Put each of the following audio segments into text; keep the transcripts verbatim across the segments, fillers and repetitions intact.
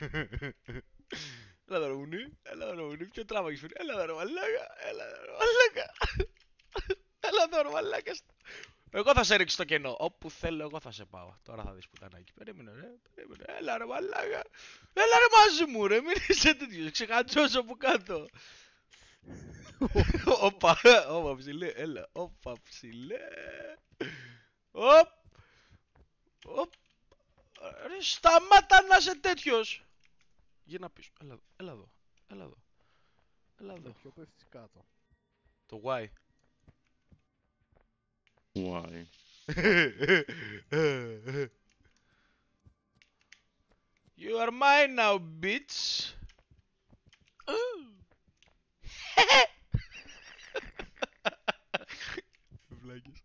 Έλα εδώ ρε μουνί, έλα εδώ ρε μουνί, ποιο τράβα έχεις φέρει, έλα εδώ ρε μαλάκα, έλα εδώ ρε μαλάκα. Έλα εδώ ρε μαλάκα. Εγώ θα σε ρίξω στο κενό, όπου θέλω εγώ θα σε πάω. Τώρα θα δεις πουτανάκι, περίμενε ρε, περίμενε, έλα ρε μαλάκα. Έλα ρε μαζί μου ρε, μην είσαι τέτοιος, ξεχατζώσω από κάτω. Όπα, όπα ψηλέ, έλα, όπα ψηλέ. Οπ, οπ. Ρε σταμάτα να είσαι τέτοιος. Γύρνα πίσω, έλα, έλα εδώ, έλα εδώ. Έλα εδώ. Ποιο πέφτεις κάτω. Το Y. Why? You are mine now, bitch. Βλάκες.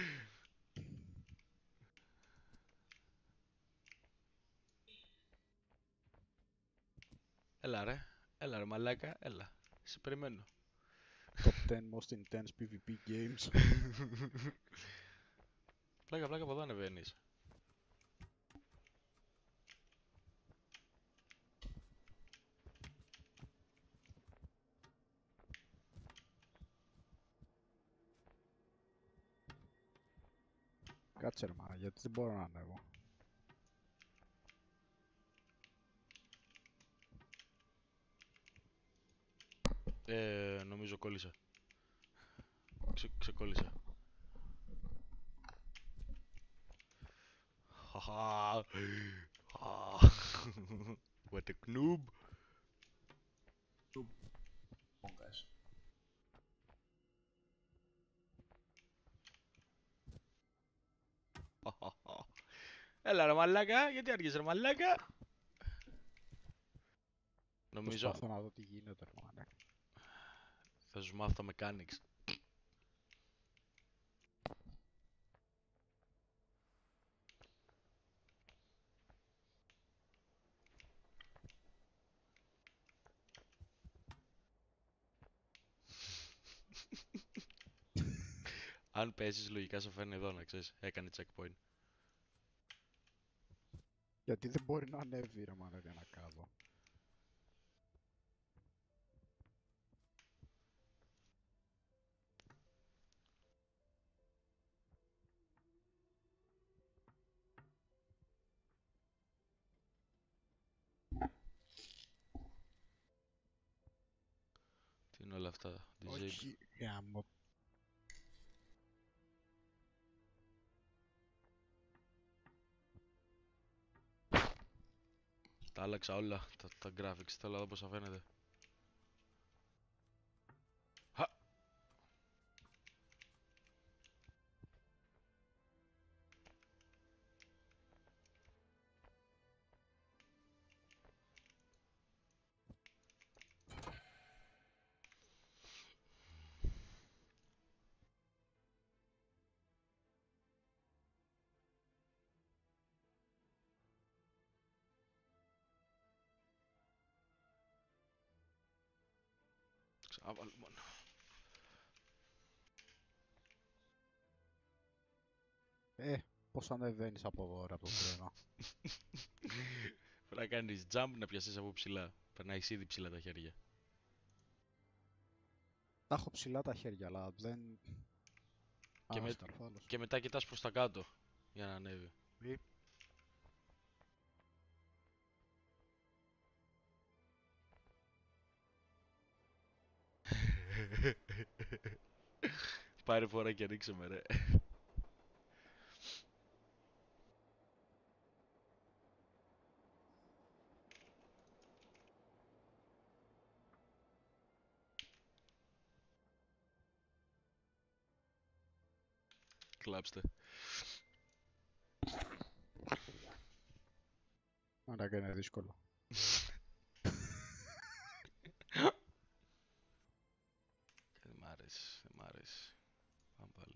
Έλα ρε, έλα ρε μαλάκα, έλα. Σε περιμένω. Top ten most intense PvP games. Πλάκα, πλάκα, από εδώ ανεβαίνεις. Κάτσε ρε μάνα, γιατί δεν μπορώ να ανέβω. Ε, νομίζω κόλλησα. Ξε, ξεκόλλησα. Χαχα. What a noob. Πόγκας. Έλα ρε μαλάκα, γιατί άργησες ρε μαλάκα. Νομίζω Προσπαθώ να δω τι γίνεται ρε μάνα. θα σου μάθω τα mechanics. Αν πέσεις λογικά σε φέρνει εδώ να ξέρεις, έκανε checkpoint. Γιατί δεν μπορεί να ανέβει ρε μάνα για να κάτω. Τι είναι όλα αυτά, disable. Όχι, γάμο. Τα άλλαξα όλα, τα, τα graphics, θέλω να δω πως θα φαίνεται. Χα! Ξαναβάλω μόνο. Ε, πώς ανεβαίνεις από εδώ ρε από το τρένο. Πρέπει να κάνεις jump να πιαστείς από ψηλά. Περνάει ήδη ψηλά τα χέρια. Τα έχω ψηλά τα χέρια, αλλά δεν... Και, Α, με... σκαρφάλος. και μετά κοιτάς προς τα κάτω για να ανέβει. Πάρε φορά και ρίξε με ρε. Κλάψτε. Άρα είναι δύσκολο. Δεν μ' αρέσει, δεν μ' αρέσει. Πάμε πάλι.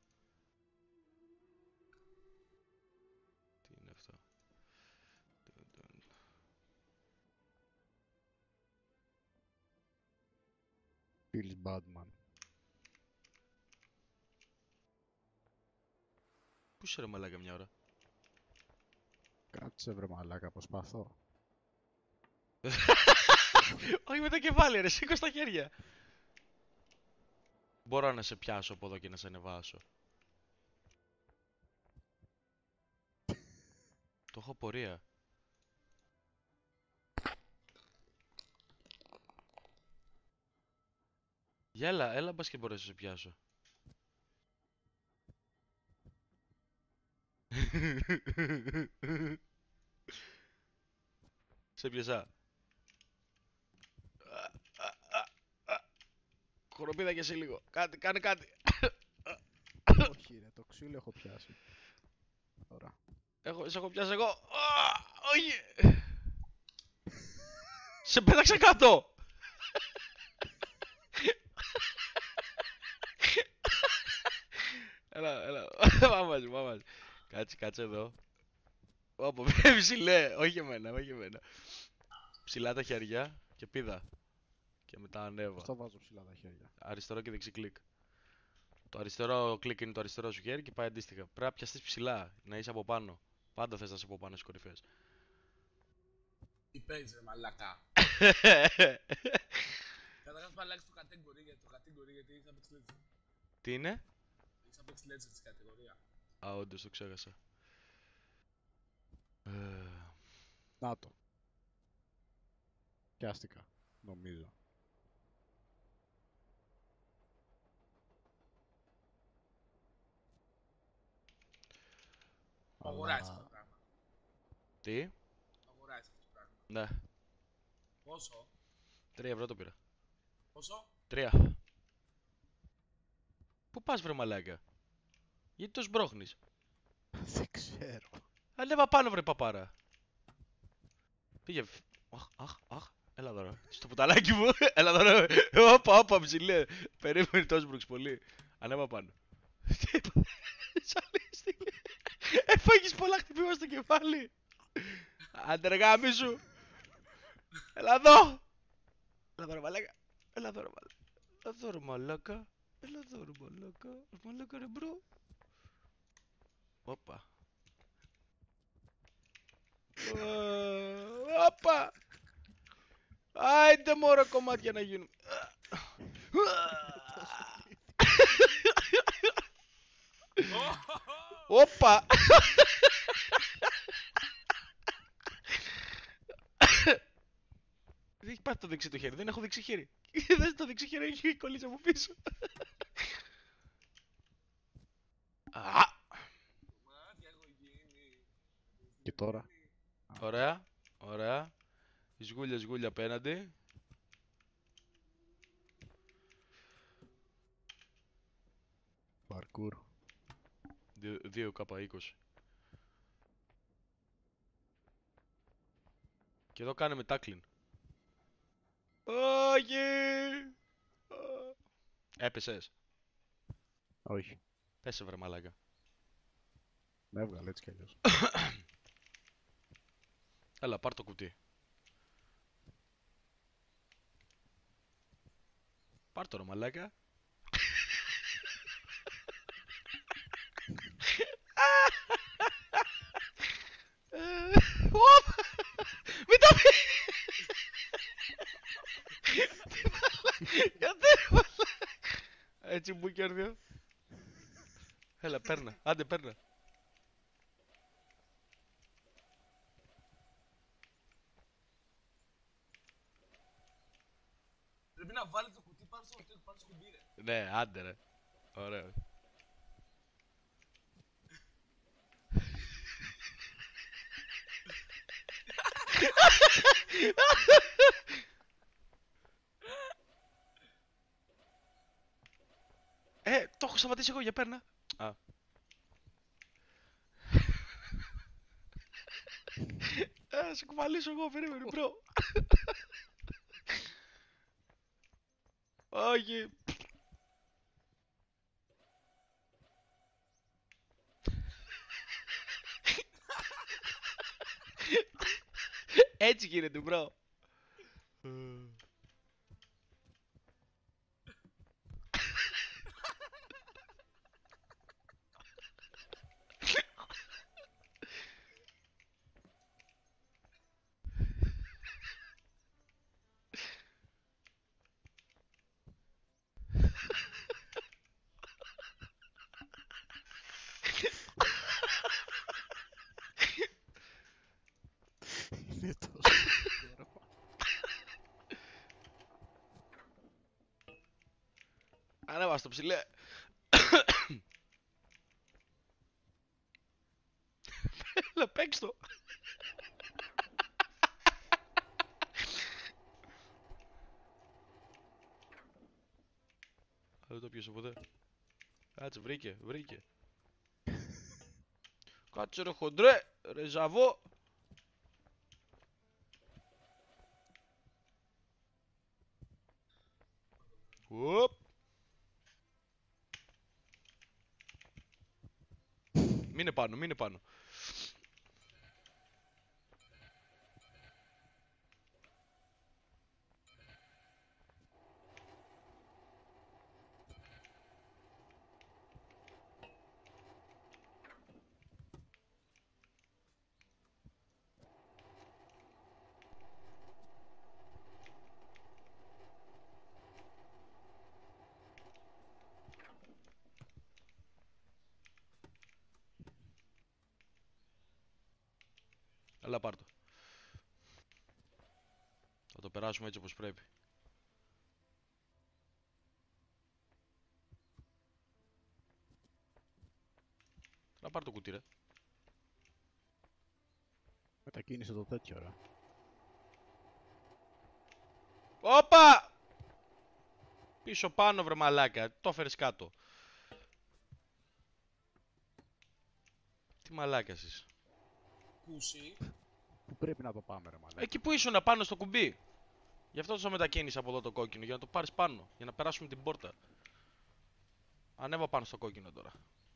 Τι είναι αυτό. Feels bad man. Πού είσαι ρε μαλάκα μια ώρα. Κάτσε βρε μαλάκα, προσπαθώ. Όχι με το κεφάλι ρε, σήκω στα χέρια. Μπορώ να σε πιάσω από εδώ και να σε ανεβάσω. Το έχω πορεία. Για έλα, έλα μπας και μπορέσω να σε πιάσω. Σε πιάσα. Κοροπίδα και εσύ λίγο. Κάτι, κάνε κάτι. Όχι ρε, το ξύλο έχω πιάσει. Τώρα. Έχω, σε έχω πιάσει εγώ. Α, όχι. Σε πέταξε κάτω. Έλα, έλα. Πάμε μαζί, πάμε μαζί. Κάτσε, κάτσε εδώ. Όπο, ψηλέ. Όχι εμένα, όχι εμένα. Ψηλά τα χέρια και πήδα. Και μετά ανέβα. Πώς θα βάζω ψηλά τα χέρια. Αριστερό και δεξί κλικ. Το αριστερό κλικ είναι το αριστερό σου χέρι και πάει αντίστοιχα. Πρέπει να πιαστείς ψηλά, να είσαι από πάνω. Πάντα θες να είσαι από πάνω στις κορυφές. Τι παίζεις ρε μαλάκα. Καταρχάς θα αλλάξεις το category γιατί το category γιατί έχεις απέξει legend. Τι είναι? Έχεις απέξει legend στην κατηγορία. Α, όντως το ξέχασα. Ε, Να το. Πιάστηκα, νομίζω. Το αγοράζεις αυτό το πράγμα. Τι? Το αγοράζεις αυτό το πράγμα. Ναι. Πόσο? Τρία ευρώ το πήρα. Πόσο? Τρία. Πού πας βρε μαλάκα? Γιατί το σμπρώχνεις? Δεν ξέρω. Ανέβα πάνω βρε παπάρα. Πήγε. Αχ, αχ, αχ. Έλα εδώ ρε. Στο πουταλάκι μου. Έλα εδώ ρε. Όπα, όπα ψηλέ. Περίμενε το σμπρώξ πολύ. Ανέβα πάνω. Τι είπα? Σαλίστηκε. Έφαγες πολλά χτυπήματα στο κεφάλι. Άντε ρε γάμι σου. Έλα εδώ. Έλα εδώ ρε μαλάκα. Έλα εδώ ρε μαλάκα. Έλα εδώ ρε μαλάκα. Έλα εδώ ρε μαλάκα. Μαλάκα ρε μπρο. Όπα. Όπα. Άιντε μωρό κομμάτια να γίνουν. Όπα. Δεν έχει πάθει το δεξί το χέρι, δεν έχω δεξί χέρι. Δεν το δεξί χέρι έχει κολλήσει από πίσω. Α, Και τώρα. ωραία, ωραία. Σγούλια, σγούλια απέναντι. Παρκούρ. δύο κάπα είκοσι. Και εδώ κάνε με τάκλιν. Όχι! Έπεσες. Όχι. Πέσε βρε μαλάκα. Με έβγαλε έτσι κι αλλιώς. Έλα, πάρ' το κουτί. Πάρ' το ρε μαλάκα. Μην το πει! Γιατί ρε μαλάκα. Έτσι μου κέρδιο. Έλα, παίρνα. Άντε, παίρνα. Πρέπει να βάλει το κουτί πάνω στο hotel, πάνω στο κουμπί ρε. Ναι, άντε ρε. Ωραίο. Ε, το έχω σταματήσει εγώ, για παίρνα. Α. Ε, σε κουβαλήσω εγώ, περίμενε, μπρο. Όχι. Έτσι γίνεται, μπρο. το ψηλέ. Έλα, παίξ' το. Δεν το πιάσε ποτέ. Κάτσε, βρήκε, βρήκε. Κάτσε ρε χοντρέ, ρε ζαβό. Οπ. Μείνε πάνω, μείνε πάνω. Έλα πάρ' το. Θα το περάσουμε έτσι όπως πρέπει. Να πάρ' το κουτί ρε. Μετακίνησε το τέτοιο ρε. Όπα! Πίσω πάνω βρε μαλάκα, το έφερες κάτω. Τι μαλάκας είσαι. Πούσι. Πού πρέπει να το πάμε ρε μαλάκα. Εκεί που ήσουν πάνω στο κουμπί. Γι' αυτό το μετακίνησα από εδώ το κόκκινο, για να το πάρεις πάνω, για να περάσουμε την πόρτα. Ανέβα πάνω στο κόκκινο τώρα.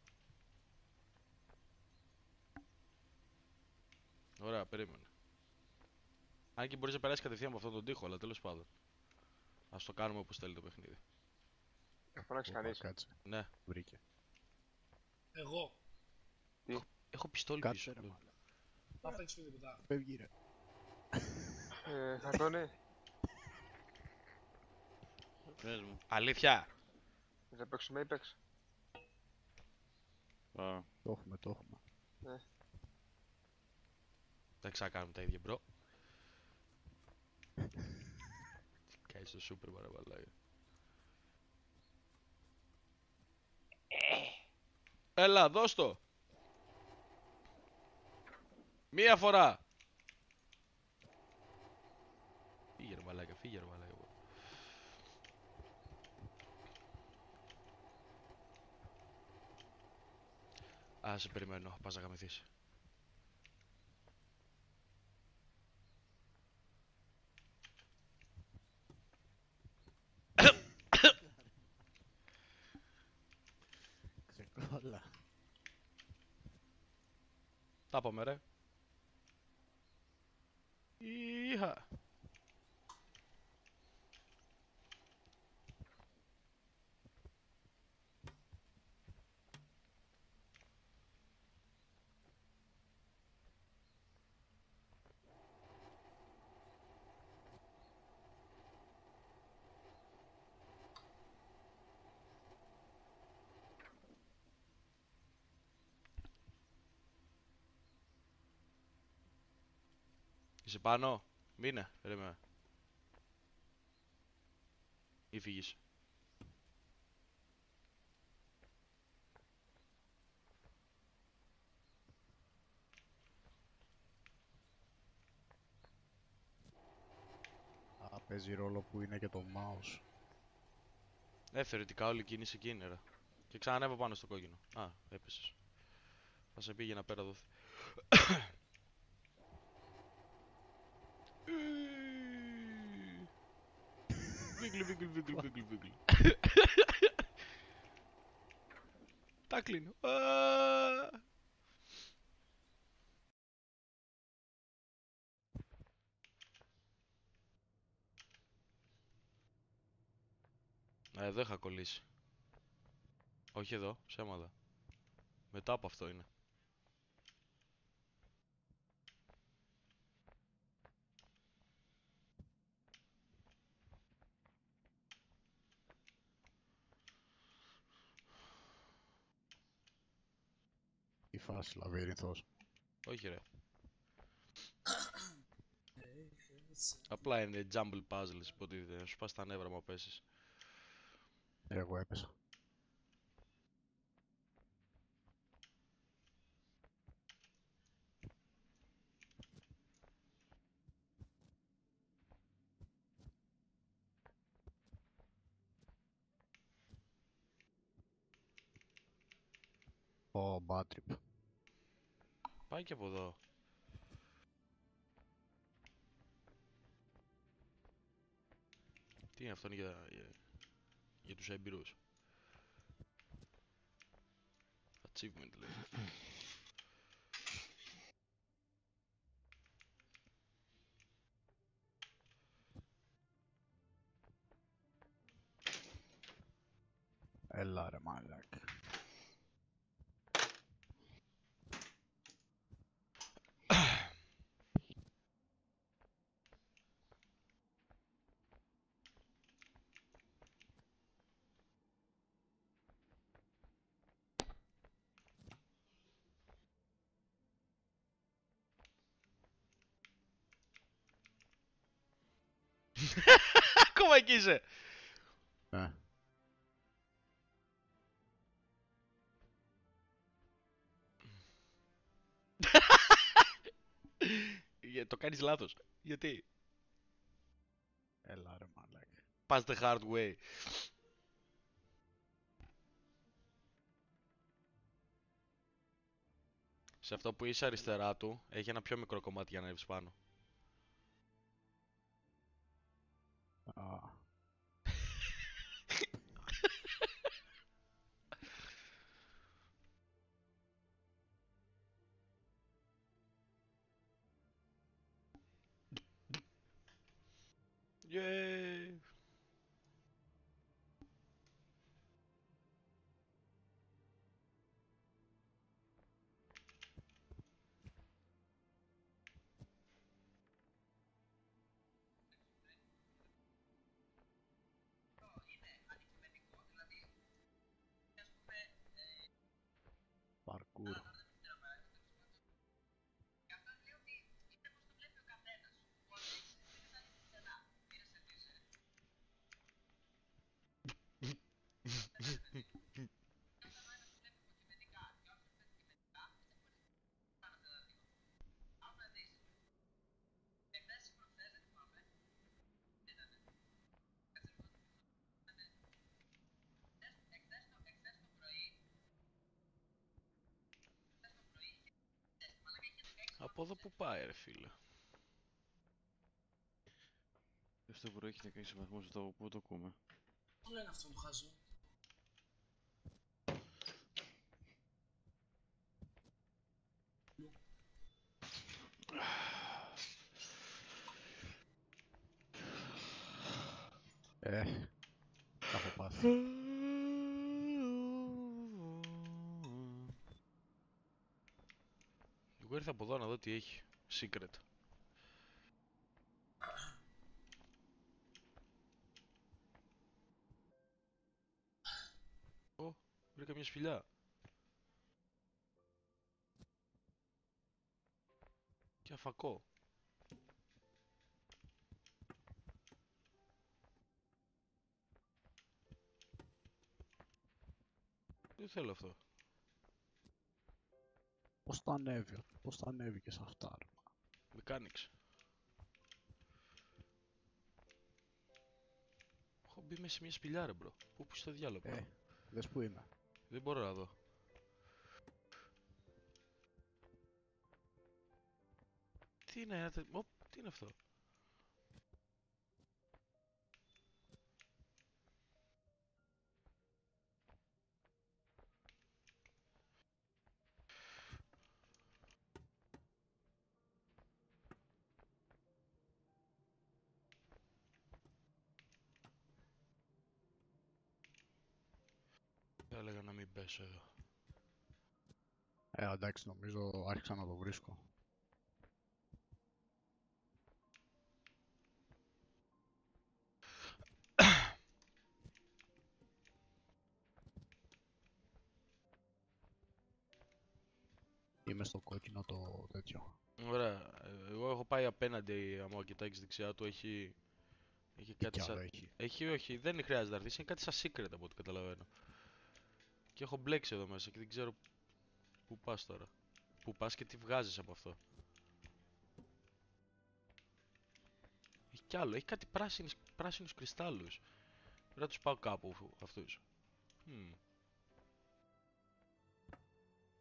Ωραία, περίμενε. Αν και μπορείς να περάσεις κατευθείαν από αυτόν τον τοίχο, αλλά τέλος πάντων. Ας το κάνουμε όπως θέλει το παιχνίδι. Έχω φωνάξει Όπα, κανείς. Κάτσε, Ναι. βρήκε. Εγώ. Έχω πιστόλι Κάτσε πίσω. ρε μαλάκα. Θα παίξουμε τίποτα. Φεύγει ρε. Ε, Χαρτόνι, Πες μου. Αλήθεια. θα παίξουμε Apex. Α. Το έχουμε, το έχουμε. Δεν ξανακάνουμε τα ίδια, μπρο. Τι κάνεις στο σούπερ παραβαλάγια. Έλα, δώσ' το. Μία φορά. Φύγε ρε μαλάκα, φύγε ρε μαλάκα. Α, σε περιμένω, πας να γαμηθείς. Ξεκόλα. Τα πάμε ρε. Ιχα. Είσαι πάνω. Μείνε, περίμενε. Ή φύγεις. Α, παίζει ρόλο που είναι και το mouse. Ε, θεωρητικά όλη η κίνηση εκεί είναι ρε. Και ξανανέβα πάνω στο κόκκινο. Α, έπεσες. Θα σε πήγαινα πέρα δόθη. Βίγκλι, βίγκλι, βίγκλι, βίγκλι, βίγκλι. Τα κλείνω. Α, εδώ είχα κολλήσει. Όχι εδώ, ψέματα. Μετά από αυτό είναι. Η φάση λαβύρινθος. Όχι ρε. Απλά είναι jumble puzzles, υποτίθεται. Να σου πας τα νεύρα μου πέσεις. Εγώ έπεσα. Ω, bad trip. Πάει και από εδώ. Τι είναι αυτό, είναι για, για, για τους έμπειρους. Achievement λέει. Έλα ρε μαλάκα. Ακόμα εκεί είσαι. Ναι. Για- Το κάνεις λάθος. Γιατί? Έλα ρε μαλάκα. Πας the hard way. Σε αυτό που είσαι αριστερά του, έχει ένα πιο μικρό κομμάτι για να ανέβεις πάνω. Α, Yay! παρκούρ. Από εδώ που πάει ρε φίλε. Αυτό που προέρχεται και σε βαθμό στο πού το ακούμε. Πώ λένε αυτό το χάζο. Ε, τα έχω πάθει. Εγώ ήρθα από εδώ να δω τι έχει. Secret. Ω, βρήκα μια σπηλιά. Και αφακό. Δεν θέλω αυτό. Πώς τα ανέβη, πώς τα ανέβηκε σε αυτά ρε. Mechanics. Έχω μπει μέσα σε μια σπηλιά ρε μπρο. Πού πού στο διάλογο. Ε, δες που είμαι. Δεν μπορώ να δω. Τι είναι, ένα τε- Ω, τι είναι αυτό. Θα έλεγα να μην πέσω εδώ. Ε, εντάξει, νομίζω άρχισα να το βρίσκω. Είμαι στο κόκκινο το τέτοιο. Ωραία. ε, Εγώ έχω πάει απέναντι. Άμα κοιτάξεις δεξιά του, έχει. Έχει Τι κάτι κι άλλο σαν. έχει. Έχει, όχι, δεν χρειάζεται να έρθεις. Είναι κάτι σαν secret από ό,τι καταλαβαίνω. Και έχω μπλέξει εδώ μέσα και δεν ξέρω πού πας τώρα. Πού πας και τι βγάζεις από αυτό. Έχει κι άλλο. Έχει κάτι πράσινους, πράσινους κρυστάλλους. Πρέπει να τους πάω κάπου αυτούς. Hm.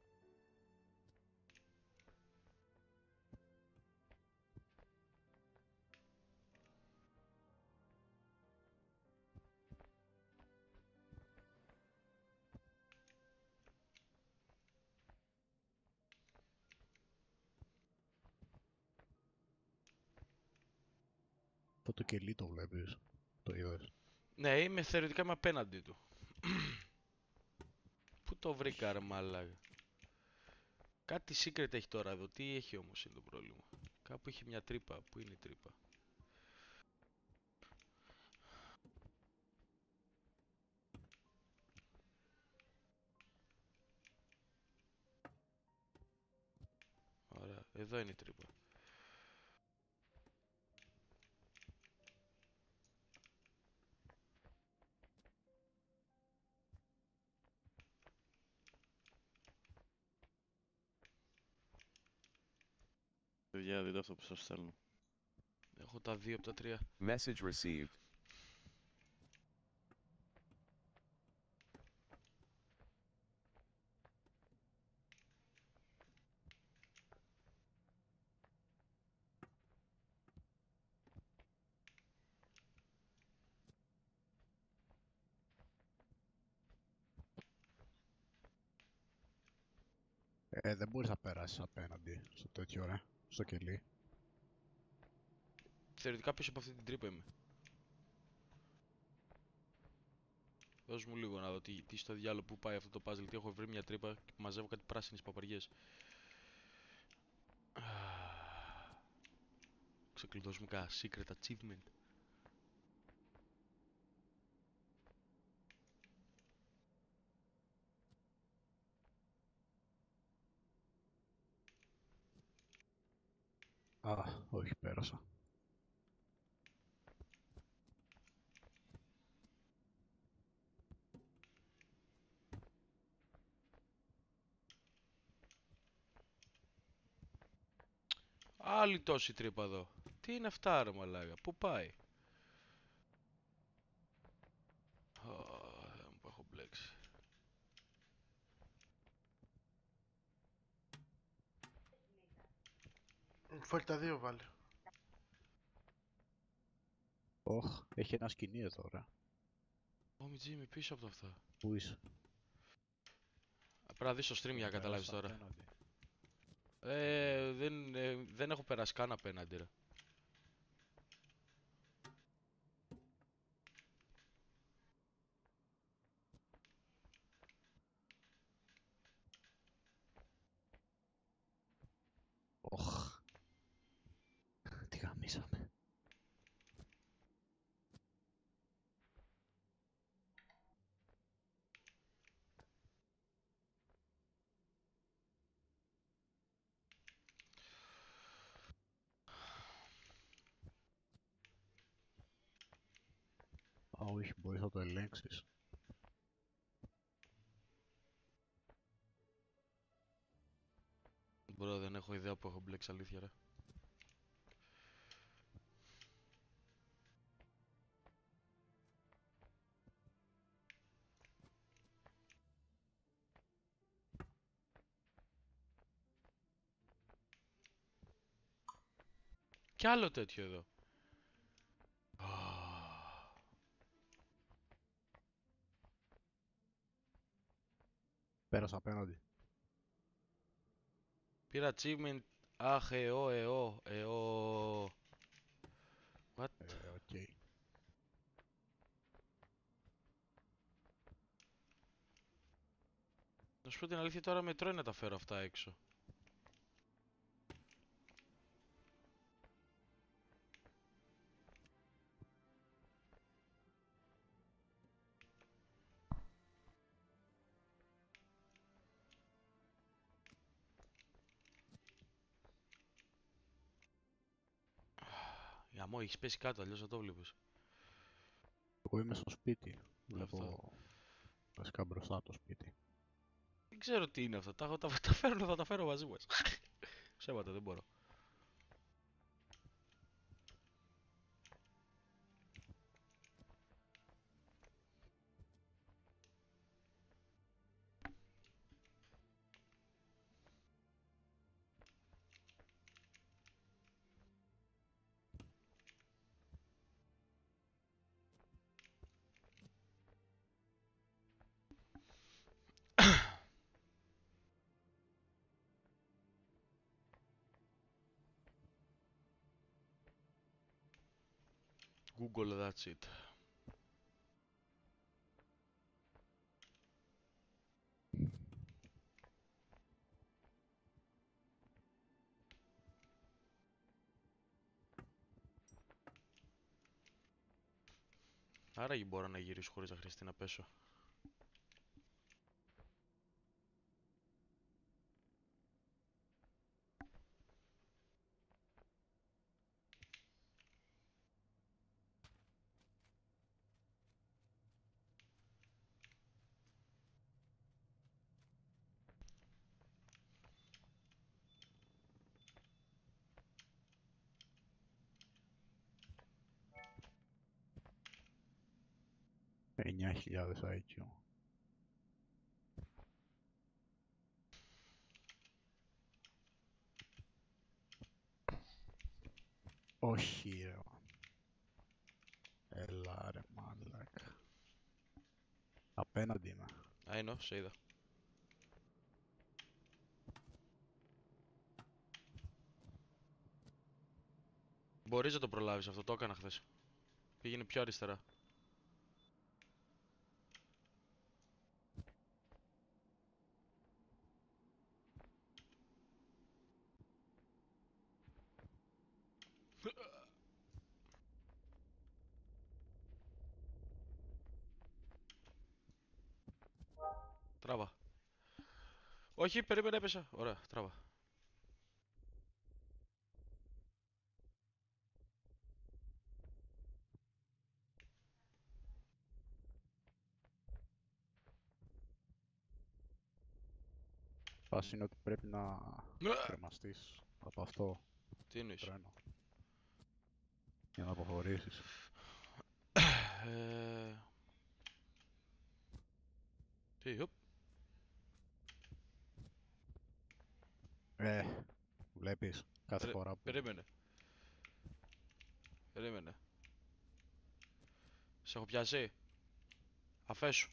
Αυτό το κελί το βλέπεις, το είδες. Ναι, είμαι θεωρητικά είμαι απέναντι του. Πού το βρήκα ρε μαλάκα. Κάτι secret έχει τώρα εδώ. Τι έχει όμως είναι το πρόβλημα. Κάπου έχει μια τρύπα. Πού είναι η τρύπα. Ωραία, εδώ είναι η τρύπα. Παιδιά, δείτε αυτό που σας στέλνω. Έχω τα δύο από τα τρία. Message received. Ε, δεν μπορείς να περάσεις απέναντι στο τέτοιο, ρε. Στο κελί. Θεωρητικά πίσω από αυτή την τρύπα είμαι. Δώσ' μου λίγο να δω τι, τι στο διάλογο που πάει αυτό το puzzle. Τι έχω βρει μια τρύπα και μαζεύω κάτι πράσινες παπαριές. Ξεκλειδώσουμε κανένα secret achievement. Α, όχι, πέρασα. Άλλη τόση τρύπα εδώ. Τι είναι αυτά ρε μαλάκα. Πού πάει. Ω, δεν μου έχω μπλέξει. Φέρει τα δύο βάλε. Οχ, έχει ένα σκηνή εδώ, ρε. Ω Μιτζίμι πίσω από αυτά. Πού είσαι? Πρέπει να δεις το stream για να καταλάβεις Πέρασα τώρα. απέναντι. Ε, δεν, ε, δεν έχω περάσει καν απέναντι ρε. Οχ. Τι γαμίσαμε. Α, όχι, μπορείς να το ελέγξεις. Μπρο, δεν έχω ιδέα που έχω μπλέξει αλήθεια ρε. Κι άλλο τέτοιο εδώ. Πέρασα απέναντι. Πήρα achievement. Αχ, εώ, εώ, εώ. What? Ε, οκ. Να σου πω την αλήθεια τώρα με τρώει να τα φέρω αυτά έξω. Γαμό, έχεις πέσει κάτω, αλλιώς θα το βλέπεις. Εγώ είμαι στο σπίτι. Αυτό. Βλέπω βασικά μπροστά από το σπίτι. Δεν ξέρω τι είναι αυτό. Τα, έχω- τα, τα φέρνω, θα τα φέρω μαζί μας. Ψέματα, δεν μπορώ. Google, that's it. Άρα μπορώ να γυρίσω χωρίς να χρειαστεί να πέσω. εννιά χιλιάδες άι κιου. Όχι ρε μαν. Έλα ρε μαλάκα. Απέναντι είμαι. I know, σε είδα. Μπορείς να το προλάβεις αυτό, το έκανα χθες. Πήγαινε πιο αριστερά. Τράβα. Όχι, περίμενε, έπεσα. Ωραία, τράβα. Φάση είναι ότι πρέπει να Ναι. κρεμαστείς από αυτό Τι εννοείς? το τρένο. Για να αποχωρήσεις. Ε... Τι, οπ. Ε, βλέπεις κάθε Περι- φορά που... Περίμενε. Περίμενε. Σε έχω πιάσει. Αφέσου.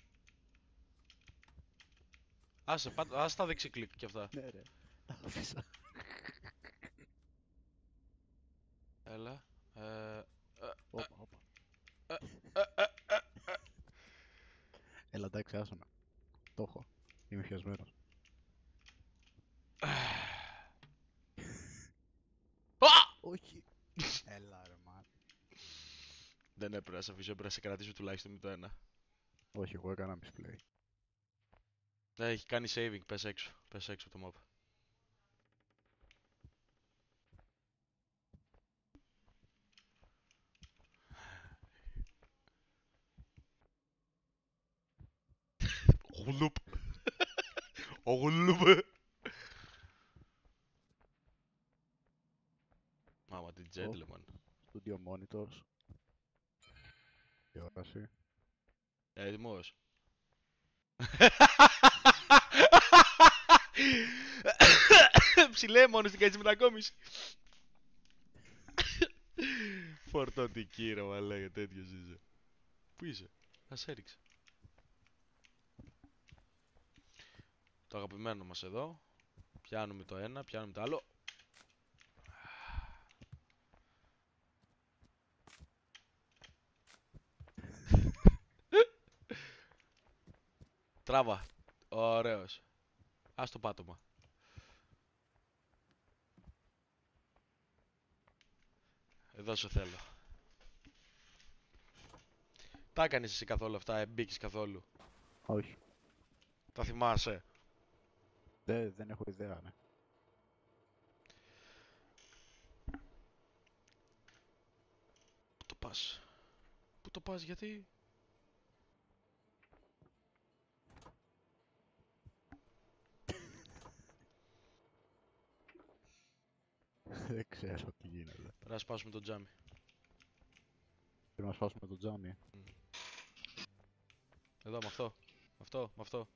Άσε, πάτα, άσε τα δεξί κλικ και αυτά. Ναι ρε. Άφησα. Έλα. Ε... Όπα, όπα. ε, ε, ε, ε. Έλα εντάξει, άσε με. Το έχω. Είμαι πιασμένος. Α! Όχι. Έλα ρε μαν. Δεν έπρεπε να σε αφήσω, έπρεπε να σε κρατήσω τουλάχιστον με το ένα. Όχι, εγώ έκανα misplay. Ναι, έχει κάνει saving, πες έξω. Πες έξω το mob. Γουλουπ. Ο γουλουπ. Μάμα, τι gentleman. Studio monitors. Τηλεόραση. Έτοιμος. Ψηλέ μόνο στην κάτση μετακόμιση. Φορτωτική ρε μαλάκα, τέτοιος είσαι. Πού είσαι? Να σε έριξε. Το αγαπημένο μας εδώ. Πιάνουμε το ένα, πιάνουμε το άλλο. Τράβα. Ωραίος. Ας το πάτωμα. Εδώ σε θέλω. Τα έκανες εσύ καθόλου αυτά, εμπήκες καθόλου? Όχι. Τα θυμάσαι? Δε, δεν έχω ιδέα, ναι. Πού το πας? Πού το πας, γιατί? Δεν ξέρω τι γίνεται. Πρέπει να σπάσουμε το τζάμι. Πρέπει να σπάσουμε το τζάμι. Εδώ, με αυτό. Με αυτό, με αυτό.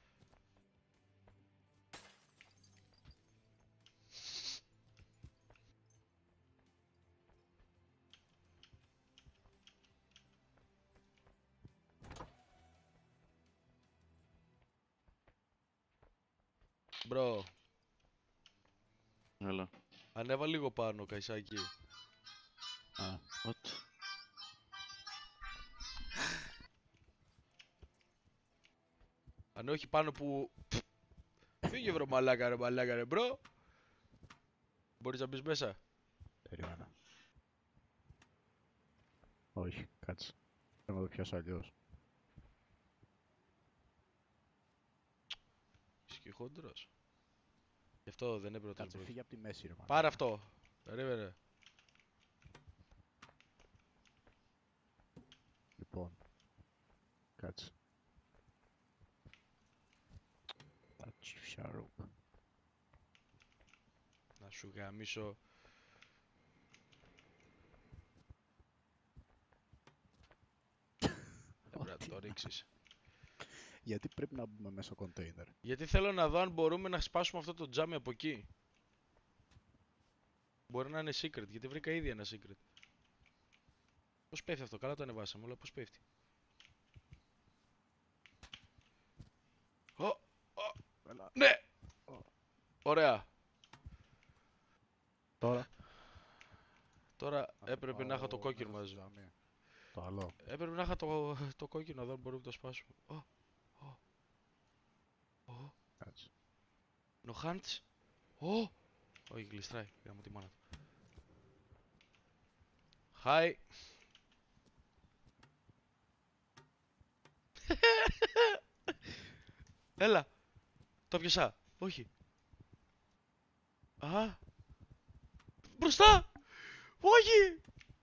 Μπρο, Έλα. ανέβα λίγο πάνω, Καϊσάκη. Α, What? Αν όχι πάνω που... Φύγε βρω μαλάκα ρε, μαλάκα ρε μπρο. Μπορείς να μπεις μέσα. Περίμενα. Όχι, κάτσε. Θέλω να το πιάσω αλλιώς. Ισχύει χοντρός. Γι' αυτό δεν έπρεπε να Κάτσε, τον φύγε από τη μέση ρε μαλάκα. Πάρε αυτό. Περίμενε. Λοιπόν. Κάτσε. Τα τσιφσιαρούκ. Να σου γαμίσω. Δεν πρέπει να το ρίξεις. Γιατί πρέπει να μπούμε μέσα στο κοντέινερ. Γιατί θέλω να δω αν μπορούμε να σπάσουμε αυτό το τζάμι από εκεί. Μπορεί να είναι secret, γιατί βρήκα ήδη ένα secret. Πώς πέφτει αυτό, καλά το ανεβάσαμε, αλλά πώς πέφτει. Ω, ω, Έλα. ναι! Ω. Ωραία. Τώρα. Τώρα να έπρεπε να πάω έχω το κόκκινο μέσα μαζί. στο τζαμί. Το άλλο. Έπρεπε να είχα το, το κόκκινο εδώ, μπορούμε να το σπάσουμε. Ω, ω, ω. Κάτσε. No hands. Ω! Όχι, γλιστράει. Πήγαμε τη μάνα του. Hi. Έλα. Το πιάσα. Όχι. Α. Μπροστά. Όχι.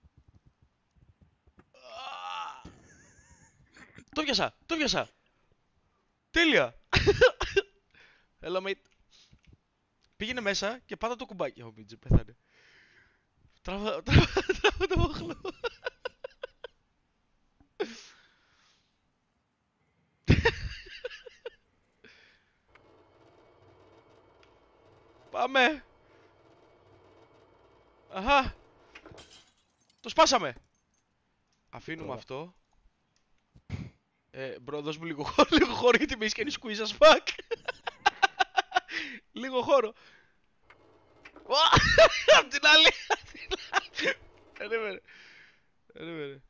Α. Το πιάσα. Το πιάσα. Τέλεια. Έλα, mate. Πήγαινε μέσα και πάτα το κουμπάκι. Ο Μίτζε πέθανε. Τράβα, τράβα, τράβα το μοχλό. Πάμε. Αχα. Το σπάσαμε. Αφήνουμε Τώρα. αυτό. Ε, μπρο, δώσ' μου λίγο χώρο, λίγο χώρο γιατί με έχεις κάνει squeeze as fuck. Λίγο χώρο. Απ' την άλλη. Περίμενε. Περίμενε.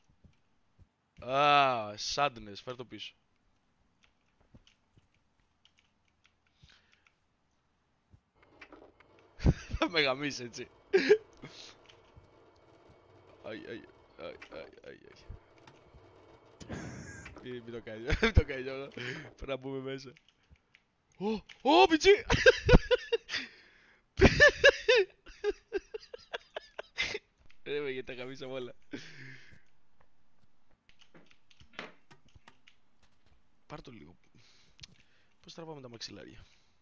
Α, sadness. Φέρ' το πίσω. Θα με γαμίσει έτσι. Αϊ, αϊ, αϊ, αϊ, αϊ, αϊ. Μην μην το κάνεις, μην το κάνεις όλα. Πρέπει να μπούμε μέσα. Ω, ω, πιτσί! Ρε με, γιατί τα γαμίσαμε όλα. Πάρ' το λίγο. Πώς τραβάμε τα μαξιλάρια.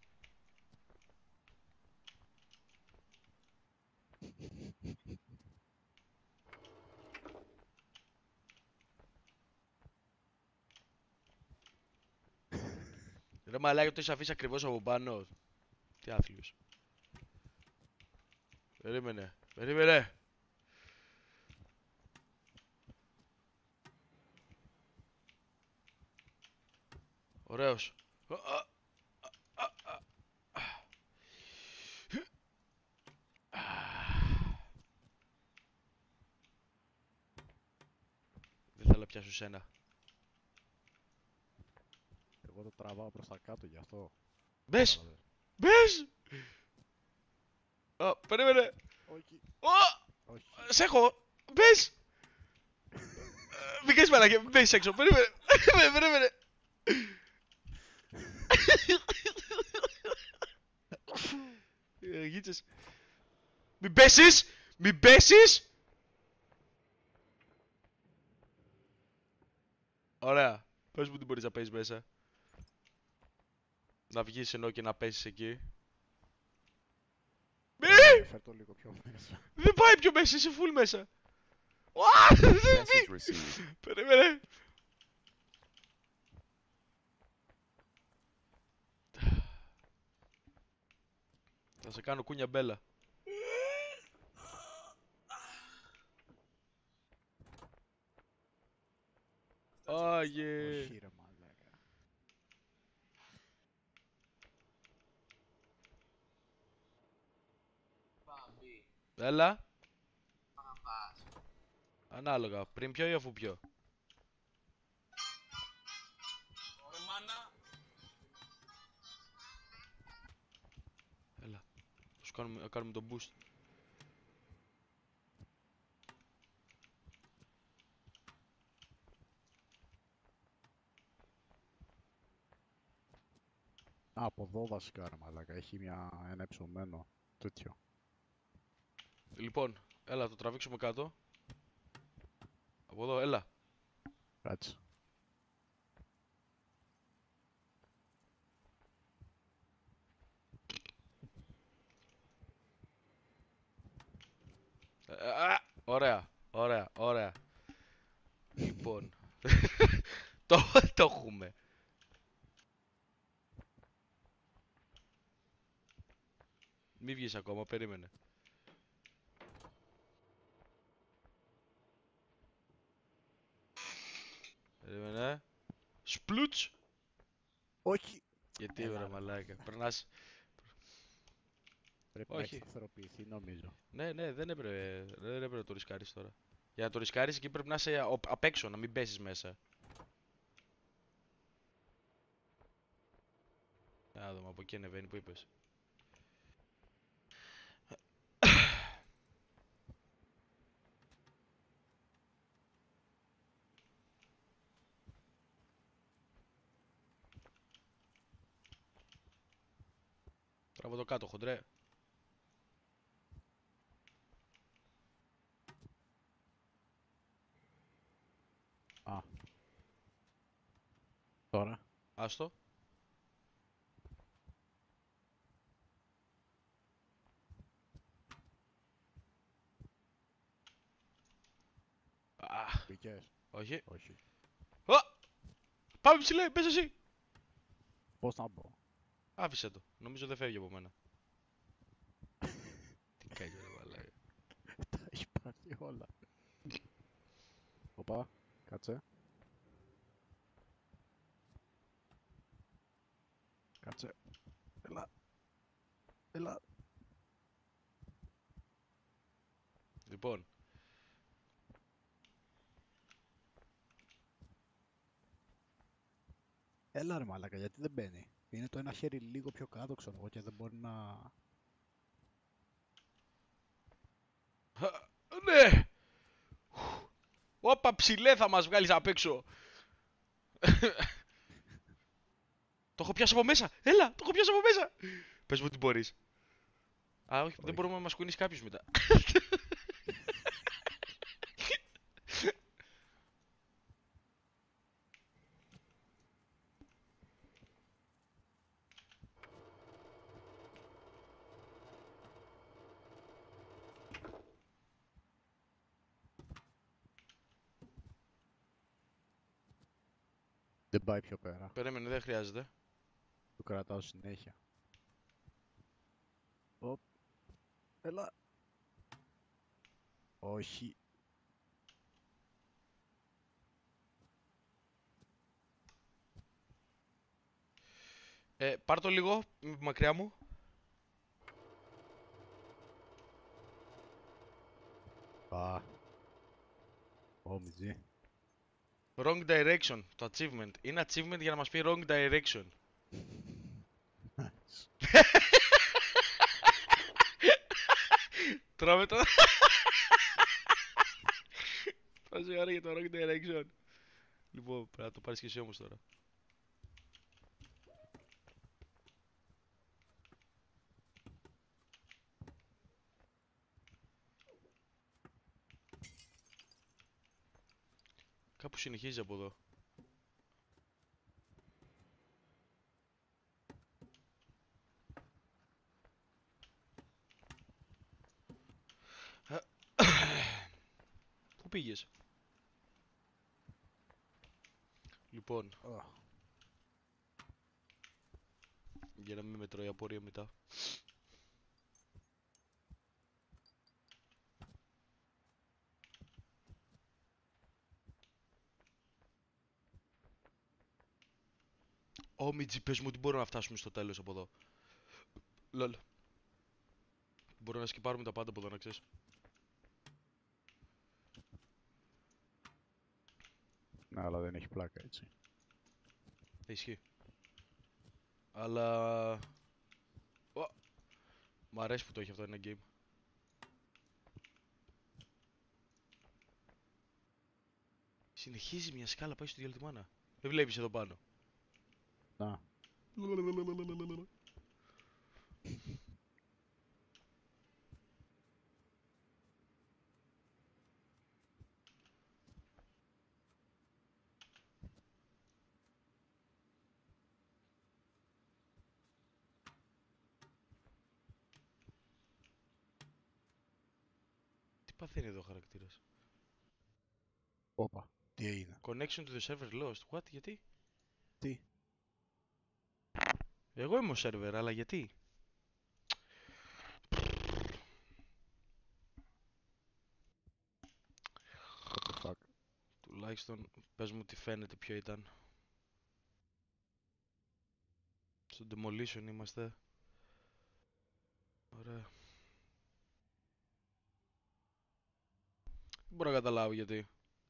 Ρε μαλάκα, το έχεις αφήσει ακριβώς από πάνω. Τι άθλιος. Περίμενε, περίμενε. Ωραίος. Δεν θέλω να πιάσω σένα. Εγώ το τραβάω προς τα κάτω γι' αυτό. Μπες! Κατάλαβες. Μπες! Α, περίμενε. Όχι. Ω! Όχι. Σ' έχω! Μπες! Ε, Μην κάνεις μαλακία, μην μπαίνεις έξω. Περίμενε. Περίμενε, περίμενε. Ε, Γίτσες. Μην πέσεις! Μην πέσεις! Ωραία. Πες μου τι μπορείς να παίζεις μέσα. Να βγεις ενώ και να πέσεις εκεί. Μη! Φέρ' το λίγο πιο μέσα. Δεν πάει πιο μέσα, είσαι full μέσα. Ουα! Message received. Περίμενε. Θα σε κάνω κούνια μπέλα. Άγιε. Όχι ρε μαλάκα. Μπαμπί. Έλα. Να πας. Ανάλογα. Πριν πιω ή αφού πιω. Ρε μάνα. κάνουμε, να κάνουμε τον boost. Α, από εδώ βασικά ρε μαλάκα. Έχει μια, ένα υψωμένο τέτοιο. Λοιπόν, έλα, το τραβήξουμε κάτω. Από εδώ, έλα. Κάτσε. Ε, α, ωραία, ωραία, ωραία. Λοιπόν, το, το έχουμε. Μη βγεις ακόμα, περίμενε. Περίμενε. Σπλουτς! Όχι! Γιατί Έλα, βρε ρε, μαλάκα, περνάς. Πρέπει να Όχι. έχει σταθεροποιηθεί νομίζω. Ναι, ναι, δεν έπρεπε, δεν έπρεπε να το ρισκάρεις τώρα. Για να το ρισκάρεις εκεί πρέπει να είσαι α- απ' έξω, να μην πέσεις μέσα. Για να δούμε, από εκεί ανεβαίνει που είπες. Τραβώ το κάτω, χοντρέ. Α. Τώρα. Άστο. Α, Μπήκες. όχι. Όχι. Α! Πάμε ψηλέ, πες εσύ. Πώς να μπω. Άφησε το. Νομίζω δεν φεύγει από μένα. Τι κάνει ρε μαλάκα. Τα έχει πάρει όλα. Οπα. Κάτσε. Κάτσε. Έλα. Έλα. Λοιπόν, Έλα ρε μαλάκα, γιατί δεν μπαίνει. Είναι το ένα χέρι λίγο πιο κάτω, ξέρω εγώ, και δεν μπορεί να... ναι! Όπα ψηλέ θα μας βγάλεις απ' έξω. Το έχω πιάσει από μέσα. Έλα, το έχω πιάσει από μέσα. Πες μου τι μπορείς. Α, όχι, δεν Όχι. μπορούμε να μας κουνήσει κάποιος μετά. Δεν πάει πιο πέρα. Περίμενε, δεν χρειάζεται. Το κρατάω συνέχεια. Οπ. Έλα. Όχι. Ε, πάρ' το λίγο, μ- μακριά μου. Α. Όμιζι. Wrong direction, το achievement. Είναι achievement για να μας πει wrong direction. Τρώμε το. Πάση ώρα για το wrong direction. Λοιπόν, πρέπει να το πάρεις και εσύ όμως τώρα. Κάπου συνεχίζει από εδώ. Πού πήγες? Λοιπόν, Α. για να μην με τρώει απορία μετά. Ω Μιτζι, πες μου ότι μπορούμε να φτάσουμε στο τέλος από εδώ. Λολ. Μπορούμε να σκυπάρουμε τα πάντα από εδώ, να ξέρεις. Ναι, αλλά δεν έχει πλάκα έτσι. Ισχύει. Αλλά... Ω. Μ' αρέσει που το έχει αυτό ένα game. Συνεχίζει μια σκάλα πάει στο διαλυτημάνα. Δεν βλέπεις εδώ πάνω. Να. Τι παθαίνει εδώ ο χαρακτήρας. Όπα. Τι έγινε. Connection to the server lost. What, γιατί? Τι. Εγώ είμαι ο server, αλλά γιατί? What the fuck. Τουλάχιστον πες μου τι φαίνεται ποιο ήταν. Στο demolition είμαστε. Ωραία. Δεν μπορώ να καταλάβω γιατί.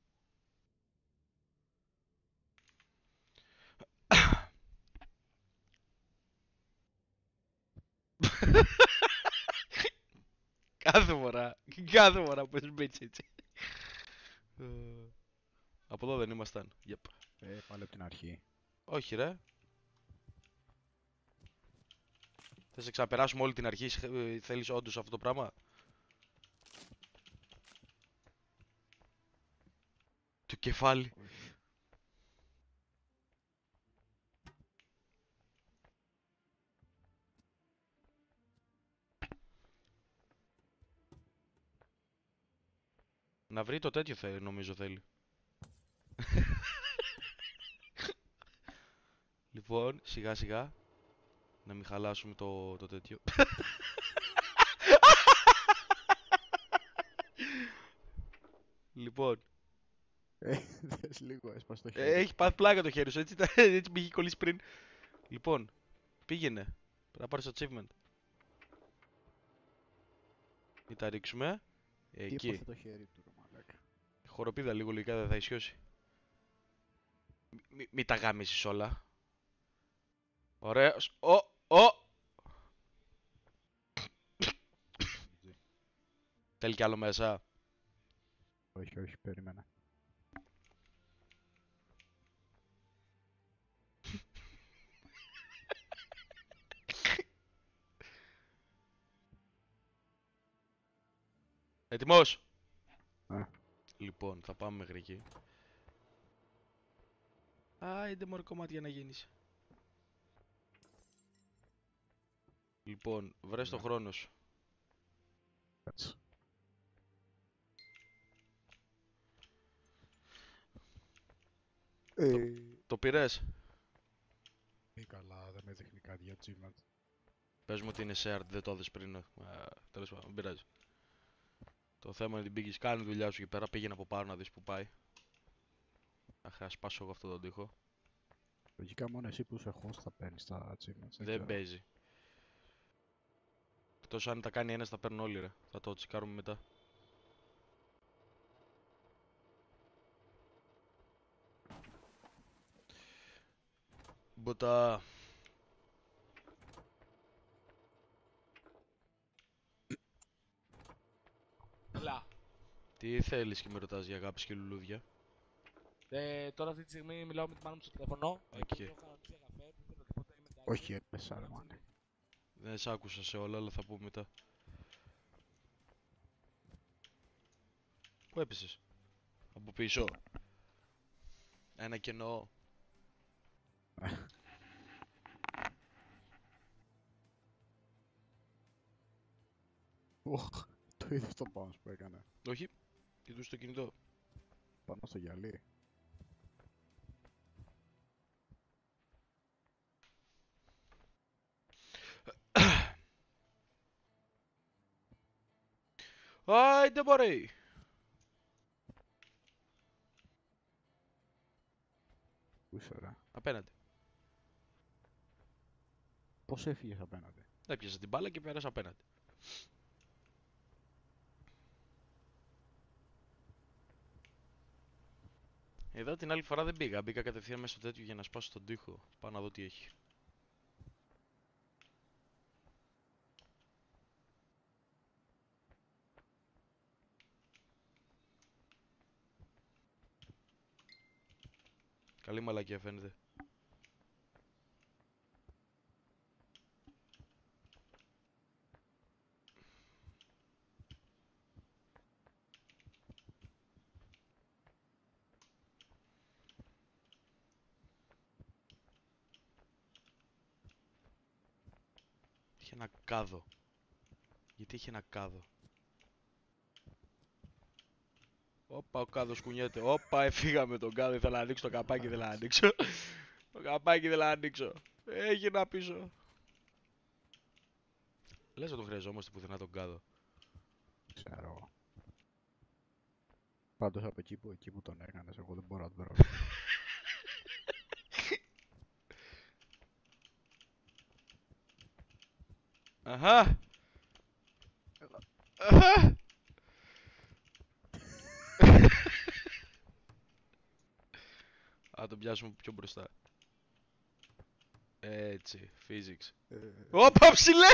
Κάθε φορά, κάθε φορά που παίζει έτσι. Ε, Από εδώ δεν ήμασταν. Yep. Ε, πάλι από την αρχή. Όχι ρε. Θες να ξαπεράσουμε όλη την αρχή, ε, θέλεις όντως αυτό το πράγμα? Το κεφάλι. Να βρει το τέτοιο θέλει, νομίζω θέλει. Λοιπόν, σιγά σιγά. Να μην χαλάσουμε το, το τέτοιο. Λοιπόν, Ε, δες λίγο, έσπασε το ε, χέρι. έχει πάθει πλάκα το χέρι σου, έτσι, ήταν- έτσι με είχε κολλήσει πριν. Λοιπόν, πήγαινε. Πρέπει να πάρεις achievement. Μην τα ρίξουμε. Τι Εκεί. έπαθε το χέρι του, ρε μαλάκα. Χοροπίδα λίγο λογικά δεν θα ισιώσει. Μη, μη τα γάμισεις όλα. Ωραίος. Ω, ω! Θέλει κι άλλο μέσα. Όχι, όχι, περίμενα. Έτοιμος! Α. Λοιπόν, θα πάμε μέχρι εκεί. Άιντε μωρέ κομμάτια να γίνεις. Λοιπόν, βρες το Ναι. χρόνο σου. Κάτσε. Ε, Το πήρες? ε, καλά, δεν με δείχνει κάτι για achievement. Πες μου ότι είναι shared, δεν το έδες πριν. Α, τέλος πάντων, δεν πειράζει. Το θέμα είναι την πήγες, κάνει δουλειά σου εκεί πέρα, πήγαινε από πάνω να δεις που πάει. Αχ, ας σπάσω εγώ αυτόν τον τοίχο. Λογικά μόνο εσύ που είσαι host θα παίρνεις τα achievements. Δεν ξέρω. παίζει. Εκτός αν τα κάνει ένας τα παίρνουν όλοι ρε. Θα το τσικάρουμε μετά. Μπουτά. Έλα. Τι θέλεις και με ρωτάς για αγάπης και λουλούδια? Ε, τώρα αυτή τη στιγμή μιλάω με τη μάνα μου στο τηλέφωνο. Οκ. Ε, έχω κανονίσει για καφέ, δεν θέλω τίποτα, είμαι εντάξει. Όχι, έπεσα ρε μάνε. Δεν σ' άκουσα σε όλα, αλλά θα πούμε μετά. Πού έπεσες? Από πίσω. Ένα κενό. Οχ, το είδες το bounce που έκανε. Όχι. Κοιτούσε το κινητό. Πάνω στο γυαλί. Άιντε μπορεί. Πού είσαι ρε. Απέναντι. Πώς έφυγες απέναντι. Έπιασα την μπάλα και πέρασα απέναντι. Εδώ την άλλη φορά δεν πήγα. Μπήκα κατευθείαν μέσα στο τέτοιο για να σπάσω τον τοίχο. Πάω να δω τι έχει. Καλή μαλακία φαίνεται. Είχε ένα κάδο. Γιατί είχε ένα κάδο. Όπα, ο κάδος κουνιέται. Όπα, έφυγα τον κάδο. Ήθελα να ανοίξω το καπάκι, δεν να ανοίξω. Το καπάκι δεν να ανοίξω. Έγινα πίσω. Λες να τον χρειαζόμαστε πουθενά τον κάδο. Ξέρω. Πάντως από εκεί που, εκεί που τον έκανες, εγώ δεν μπορώ να τον βρω. Αχα! Αχα! Α, τον πιάσουμε πιο μπροστά. Έτσι, physics. Ε, Όπα, ψηλέ!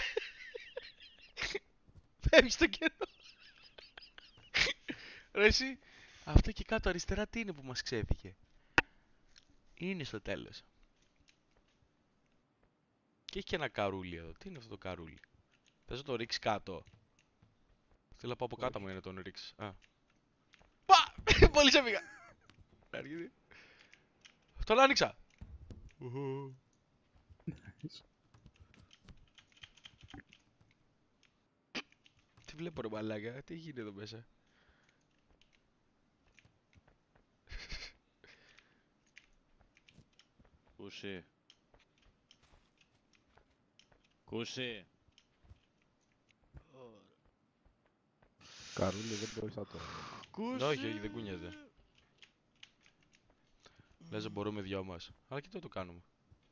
Φεύγεις στο κενό. Ρε εσύ, αυτό εκεί κάτω αριστερά τι είναι που μας ξέφυγε? Είναι στο τέλος. Και έχει και ένα καρούλι εδώ. Τι είναι αυτό το καρούλι? Θες να το ρίξεις κάτω? Θέλω να πάω από κάτω μου για να τον ρίξεις. Α. Πα! Μόλις έφυγα. Αρχίζει. Τον άνοιξα. Τι βλέπω ρε μαλάκα, τι γίνεται εδώ μέσα? Κούσι. Κούσι. Καρούλι, δεν μπορείς να το... Κούσι. Όχι, όχι, δεν κουνιέται. Λες δεν μπορούμε δυο μας. Αλλά και τότε το κάνουμε.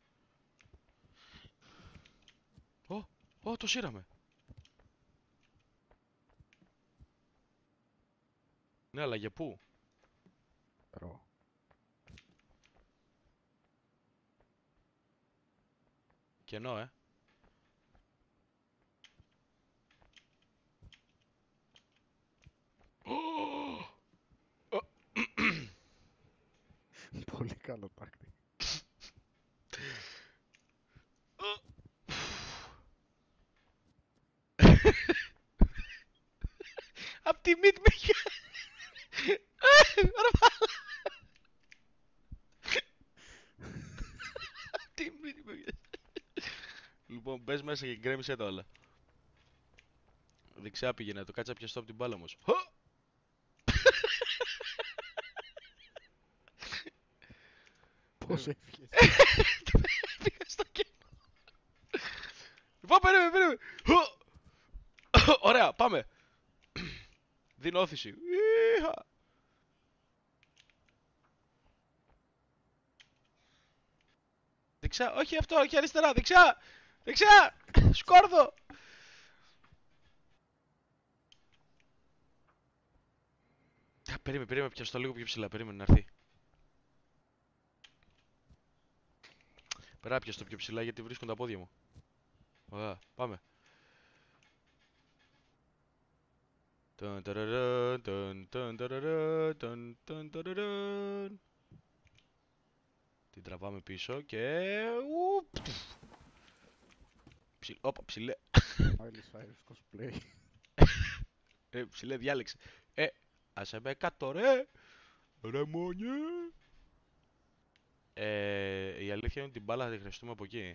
Ω, ω, το σύραμε. Ναι, αλλά για πού? Ξέρω. Κενό, ε. Πολύ καλό τάκτη. Απ' τη μύτη με είχε. Ρε μάλα. Απ' τη μύτη με είχε. Λοιπόν, μπες μέσα και γκρέμισε τα όλα. Δεξιά πήγαινε, το κάτσα πιαστώ από την μπάλα όμως. Πώς έφυγες? Πήγα στο κενό. Λοιπόν, περίμενε, περίμενε. Ωραία, πάμε. Δίνω όθηση. Ιχα. Δεξιά, όχι αυτό, όχι αριστερά, δεξιά. Δεξιά, σκόρδο. Α, περίμενε, περίμενε, πιαστώ λίγο πιο ψηλά, περίμενε να έρθει. Πέρα πιαστώ πιο ψηλά γιατί βρίσκουν τα πόδια μου. Ωραία, πάμε. Τουν, ταραραν, τουν, τουν, ταραραν, τουν, τουν, ταραραν. Την τραβάμε πίσω και... Ουπ. Ψι... Όπα, ψηλέ. Miley Cyrus cosplay. Ε, ψηλέ, διάλεξε. Ε, άσε με κάτω ρε. Ρε μόνιε. Ε, η αλήθεια είναι ότι την μπάλα θα τη χρειαστούμε από εκεί.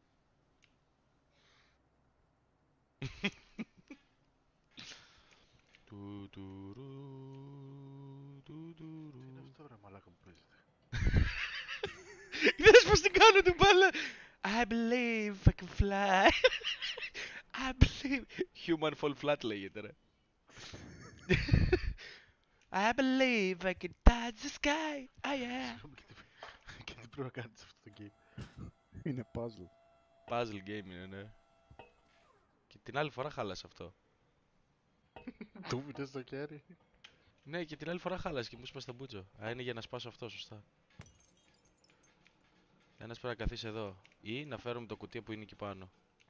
Του, του, ρου, του, του, ρου. Τι είναι αυτό ρε μαλάκα που παίζετε? Είδες πως την κάνω την μπάλα. I believe I can fly. I believe... Human fall flat λέγεται ρε. I believe I can touch the sky. Oh yeah. Συγγνώμη, και τι- και τι πρέπει να κάνεις σε αυτό το game? Είναι puzzle. Puzzle game είναι, ναι. Και την άλλη φορά χάλασε αυτό. Του μείνε στο χέρι. Ναι, και την άλλη φορά χάλασε και μου είπα στα μπούτσο. Α, είναι για να σπάσω αυτό, σωστά. Ένας πρέπει να καθίσει εδώ. Ή να φέρουμε το κουτί που είναι εκεί πάνω.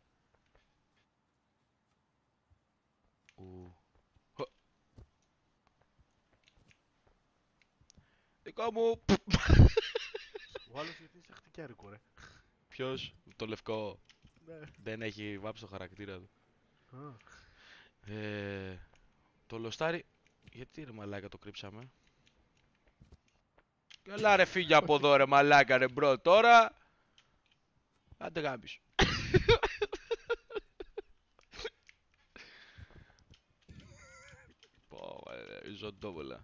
Ου. Χω. Δικό μου! Ο άλλος γιατί είσαι χτυκιάρικο ρε. Ποιος, το λευκό, Ναι. δεν έχει βάψει το χαρακτήρα του. Α, Ε, το λοστάρι, γιατί ρε μαλάκα το κρύψαμε. Καλά ρε φύγε από εδώ ρε μαλάκα ρε μπρο τώρα. Άντε γάμπης. Πω ρε, ζωντόβολα.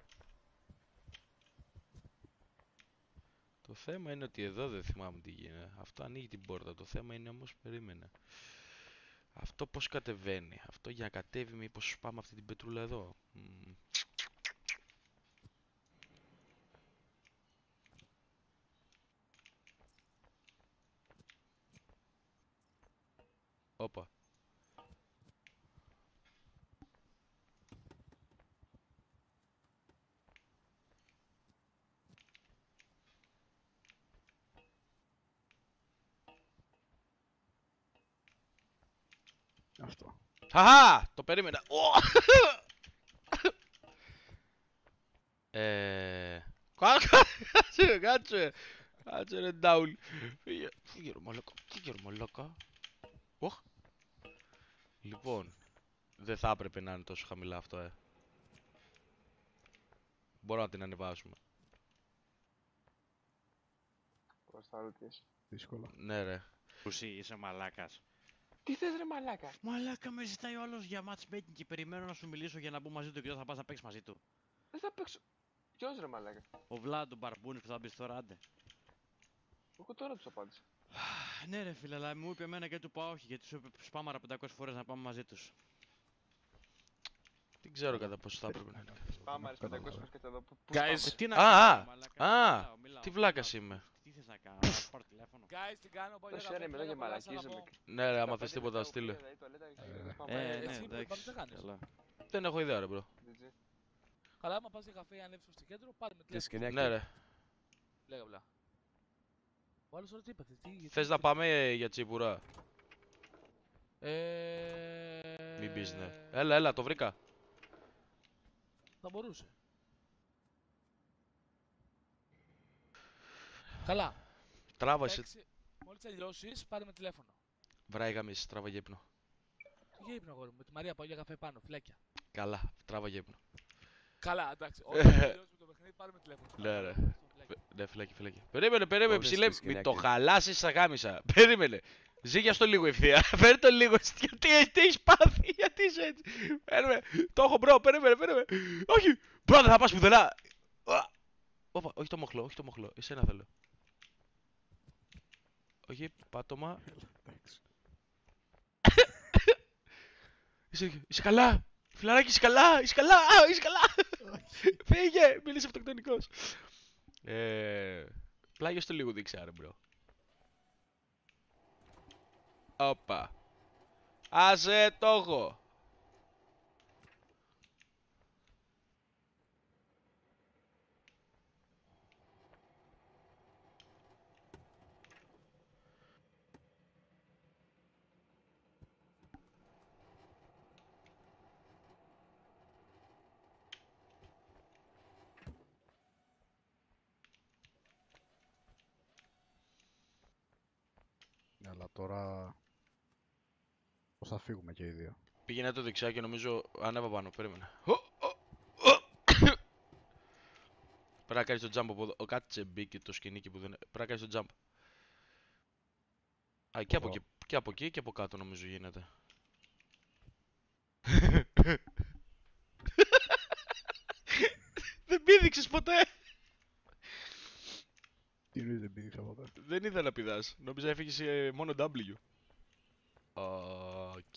Το θέμα είναι ότι εδώ δεν θυμάμαι τι γίνεται. Αυτό ανοίγει την πόρτα. Το θέμα είναι όμως, περίμενε. Αυτό πώς κατεβαίνει. Αυτό για να κατέβει μήπως πάμε αυτή την πετρούλα εδώ. Μμμ. Όπα. Αυτό. Χαχά! Το περίμενα. Ω! Ε... Κάτσε, κάτσε. Κάτσε ρε ντάουλ. Φύγε, φύγε ρε μαλάκα. Φύγε ρε μαλάκα. Οχ. Λοιπόν, δεν θα έπρεπε να είναι τόσο χαμηλά αυτό, ε. Μπορώ να την ανεβάσουμε. Πώς θα ρωτήσεις. Δύσκολα. Ναι ρε. Κουσί, είσαι μαλάκας. Τι θες ρε μαλάκα. Μαλάκα, με ζητάει ο άλλος για matchmaking και περιμένω να σου μιλήσω για να μπω μαζί του και όταν θα πας να παίξεις μαζί του. Δεν θα παίξω. Ποιος ρε μαλάκα. Ο Βλάντ, ο Μπαρμπούνης που θα μπεις τώρα, άντε. Εγώ τώρα τους απάντησα. Ναι ρε φίλε, αλλά μου είπε εμένα και του πάω όχι, γιατί σου είπε σπάμαρα πεντακόσιες φορές να πάμε μαζί τους. Δεν ξέρω κατά πόσο θα έπρεπε να είναι. Πάμε ρε πεντακόσιες φορές και εδώ. Πού πού Guys, Ε, τι να Α, κάνω, α, ρε μαλάκα, α, μιλάω, μιλάω, τι μιλάω. βλάκας είμαι. Τι θες να κάνω, να πάρω τηλέφωνο. Guys, τι κάνω, πάω για Τόση καφέ, ώρα μιλάω για θέλω να περάσω να μαλακίζομαι. πω. Ναι ρε, άμα Τα θες πέντε τίποτα λεπτά που στείλε. πήγα, δηλαδή, τουαλέτα, Ε, πάμε. Ε, εσύ ναι, που εντάξει, πάμε, τι κάνεις? καλά. Δεν έχω ιδέα ρε μπρο. τζι τζι. Καλά, άμα πας για καφέ ή ανέβεις στο κέντρο, πάρε με Τι τηλέφωνο. σκηνή Ναι ρε. Λέγα απλά. Ο άλλος τώρα τι είπατε, τι... γιατί- Θες να πάμε για τσίπουρα. Ε... Μην πεις ναι. Έλα, έλα, το βρήκα. Θα μπορούσε. Καλά. Τράβασε. Έξι- Μόλις τελειώσεις, πάρε με τηλέφωνο. Βράει γαμίς, τράβαγε ύπνο. Τι για ύπνο, αγόρι μου, με τη Μαρία πάω για καφέ πάνω, φλέκια. Καλά, τράβαγε ύπνο. Καλά, εντάξει. Όταν τελειώσεις με το παιχνίδι, πάρε με τηλέφωνο. Ναι, ρε. Στο φλέκια. Φε- Ναι, φυλάκι, φυλάκι. Περίμενε, περίμενε, Όλες ψηλέ. τις Μην το γυναίκες. χαλάσεις στα γάμισα. Περίμενε. Ζήγια στο λίγο ευθεία. Φέρε το λίγο. Γιατί τι έχεις πάθει, γιατί είσαι έτσι. Περίμενε. Το έχω μπρο, περίμενε, περίμενε. Όχι. Μπρο, δεν θα πας πουθενά. Α. Όπα, όχι το μοχλό, όχι το μοχλό. Εσένα θέλω. Όχι, πάτωμα. Εντάξει. Είσαι, είσαι καλά. Φιλαράκι, είσαι καλά. Είσαι καλά. Α, είσαι καλά. Φύγε. Μίλησε αυτοκτονικός. Ε, πλάγιος το λίγο δείξε, άρε, μπρο. Όπα. Άσε το έχω. Ναι, αλλά τώρα... Πώς θα φύγουμε και οι δύο. Πήγαινε το δεξιά και νομίζω ανέβα πάνω, περίμενε. Ω, ω, ω. Πρέπει να κάνεις το jump από εδώ. Ο, κάτσε μπήκε το σκηνίκι που δεν... Πρέπει να κάνεις το jump. Α, και από, Εδώ. εκεί, και από εκεί και από κάτω νομίζω γίνεται. Δεν πήδηξες ποτέ! Τι εννοείς δεν πήδηξα ποτέ. Δεν είδα να πηδάς. Νόμιζα έφυγες ε, μόνο W. Οκ.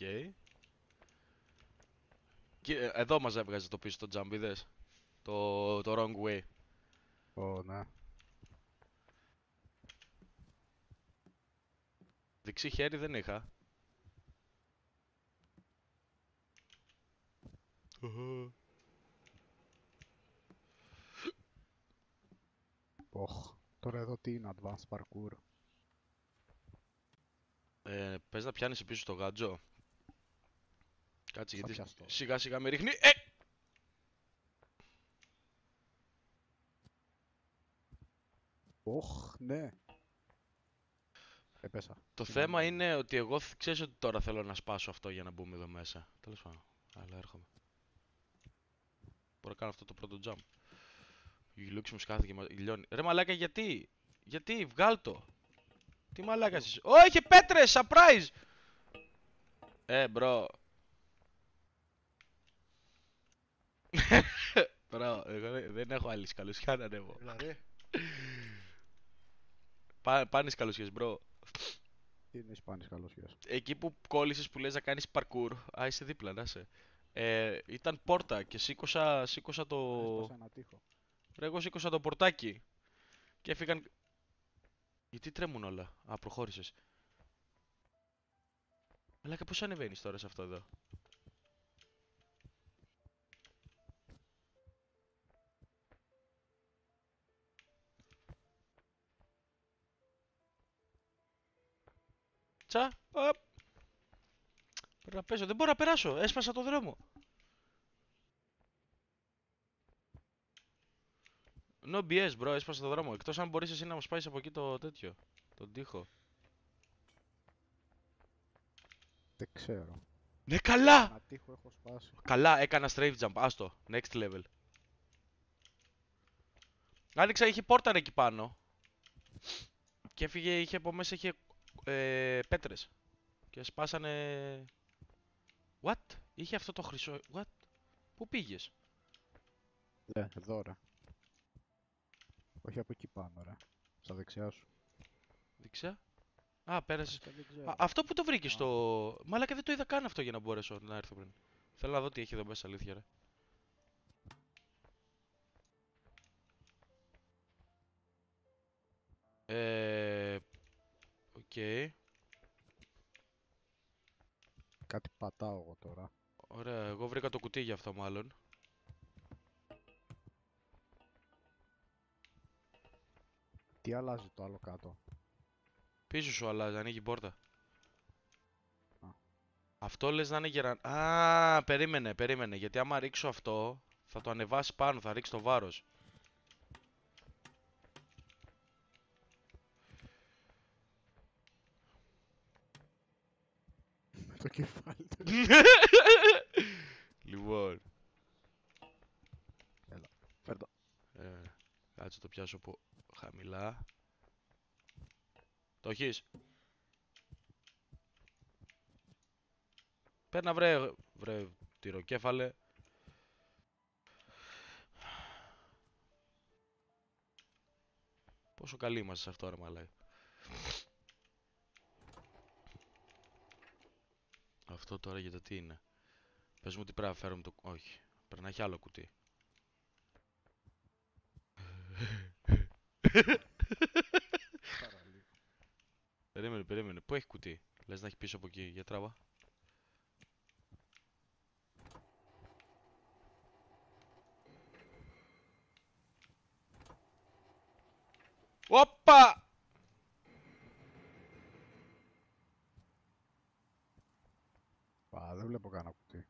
Και ε, εδώ μας έβγαζε το πίσω το jump, είδες. Το, το wrong way. Ω, ναι. Δεξί χέρι δεν είχα. Οχ. Τώρα εδώ τι είναι advanced parkour. Ε, πες να πιάνεις πίσω το γάτζο. Κάτσε Θα γιατί πιαστώ. σιγά σιγά με ρίχνει. Ε! Οχ, ναι. Έπεσα. Το Τι θέμα να- είναι ότι εγώ θ- ξέρεις ότι τώρα θέλω να σπάσω αυτό για να μπούμε εδώ μέσα. Τέλος πάντων. Αλλά έρχομαι. Μπορώ να κάνω αυτό το πρώτο jump. Γιλούξι μου σκάθηκε μα... λιώνει. Ρε μαλάκα γιατί. Γιατί βγάλ το. Τι μαλάκα είσαι. Όχι πέτρες. Surprise. Ε μπρο. Μπρο. Εγώ δεν- δεν έχω άλλη σκαλουσιά να ανέβω. Έλα ρε. Πά, πάνε σκαλουσιές μπρο. Τι είναι Ισπάνης καλός γιος. Εκεί που κόλλησες που λες να κάνεις parkour. Α, είσαι δίπλα, να είσαι. Ε, ήταν πόρτα και σήκωσα, σήκωσα το... Έσπασα ένα τοίχο. Ρε, εγώ σήκωσα το πορτάκι. Και έφυγαν... Γιατί τρέμουν όλα. Α, προχώρησες. Αλλά και πώς ανεβαίνεις τώρα σε αυτό εδώ. Τσα, οπ. Πρέπει να παίζω, δεν μπορώ να περάσω, έσπασα το δρόμο. No μπι ες, bro, έσπασα το δρόμο. Εκτός αν μπορείς εσύ να μου σπάσεις από εκεί το τέτοιο. Τον τοίχο. Δεν ξέρω. Ναι, καλά! Ένα τοίχο έχω σπάσει. Καλά, έκανα strafe jump, άστο. Next level. Άνοιξα, είχε πόρτα ρε εκεί πάνω. Και έφυγε, είχε από μέσα, είχε ε, πέτρες. Και σπάσανε... What? Είχε αυτό το χρυσό... What? Πού πήγες? Ναι, εδώ ρε. Όχι από εκεί πάνω ρε. Στα δεξιά σου. Δεξιά. Α, πέρασες. Αυτά δεν ξέρω. Α, αυτό που το βρήκες Α. στο... Μαλάκα δεν το είδα καν αυτό για να μπορέσω να έρθω πριν. Θέλω να δω τι έχει εδώ μέσα, αλήθεια ρε. Ε... Οκ. Κάτι πατάω εγώ τώρα. Ωραία, εγώ βρήκα το κουτί για αυτό μάλλον. Τι αλλάζει το άλλο κάτω. Πίσω σου αλλάζει, ανοίγει πόρτα. Α. Αυτό λες να είναι για να... Α, περίμενε, περίμενε. Γιατί άμα ρίξω αυτό, θα το ανεβάσει πάνω, θα ρίξει το βάρος. Με το κεφάλι του. Λοιπόν, Φέρ' το. ε, κάτσε το πιάσω από χαμηλά. Το έχεις? Παίρνα βρε, βρε τυροκέφαλε. Πόσο καλοί είμαστε σε αυτό ρε μαλάκα. Αυτό τώρα για το τι είναι. Πες μου τι πρέπει να φέρουμε το... Όχι. Πρέπει να έχει άλλο κουτί. Παραλίγο. Περίμενε, περίμενε. Πού έχει κουτί? Λες να έχει πίσω από εκεί. Για τράβα. Όπα! Α, δεν βλέπω κανένα κουτί.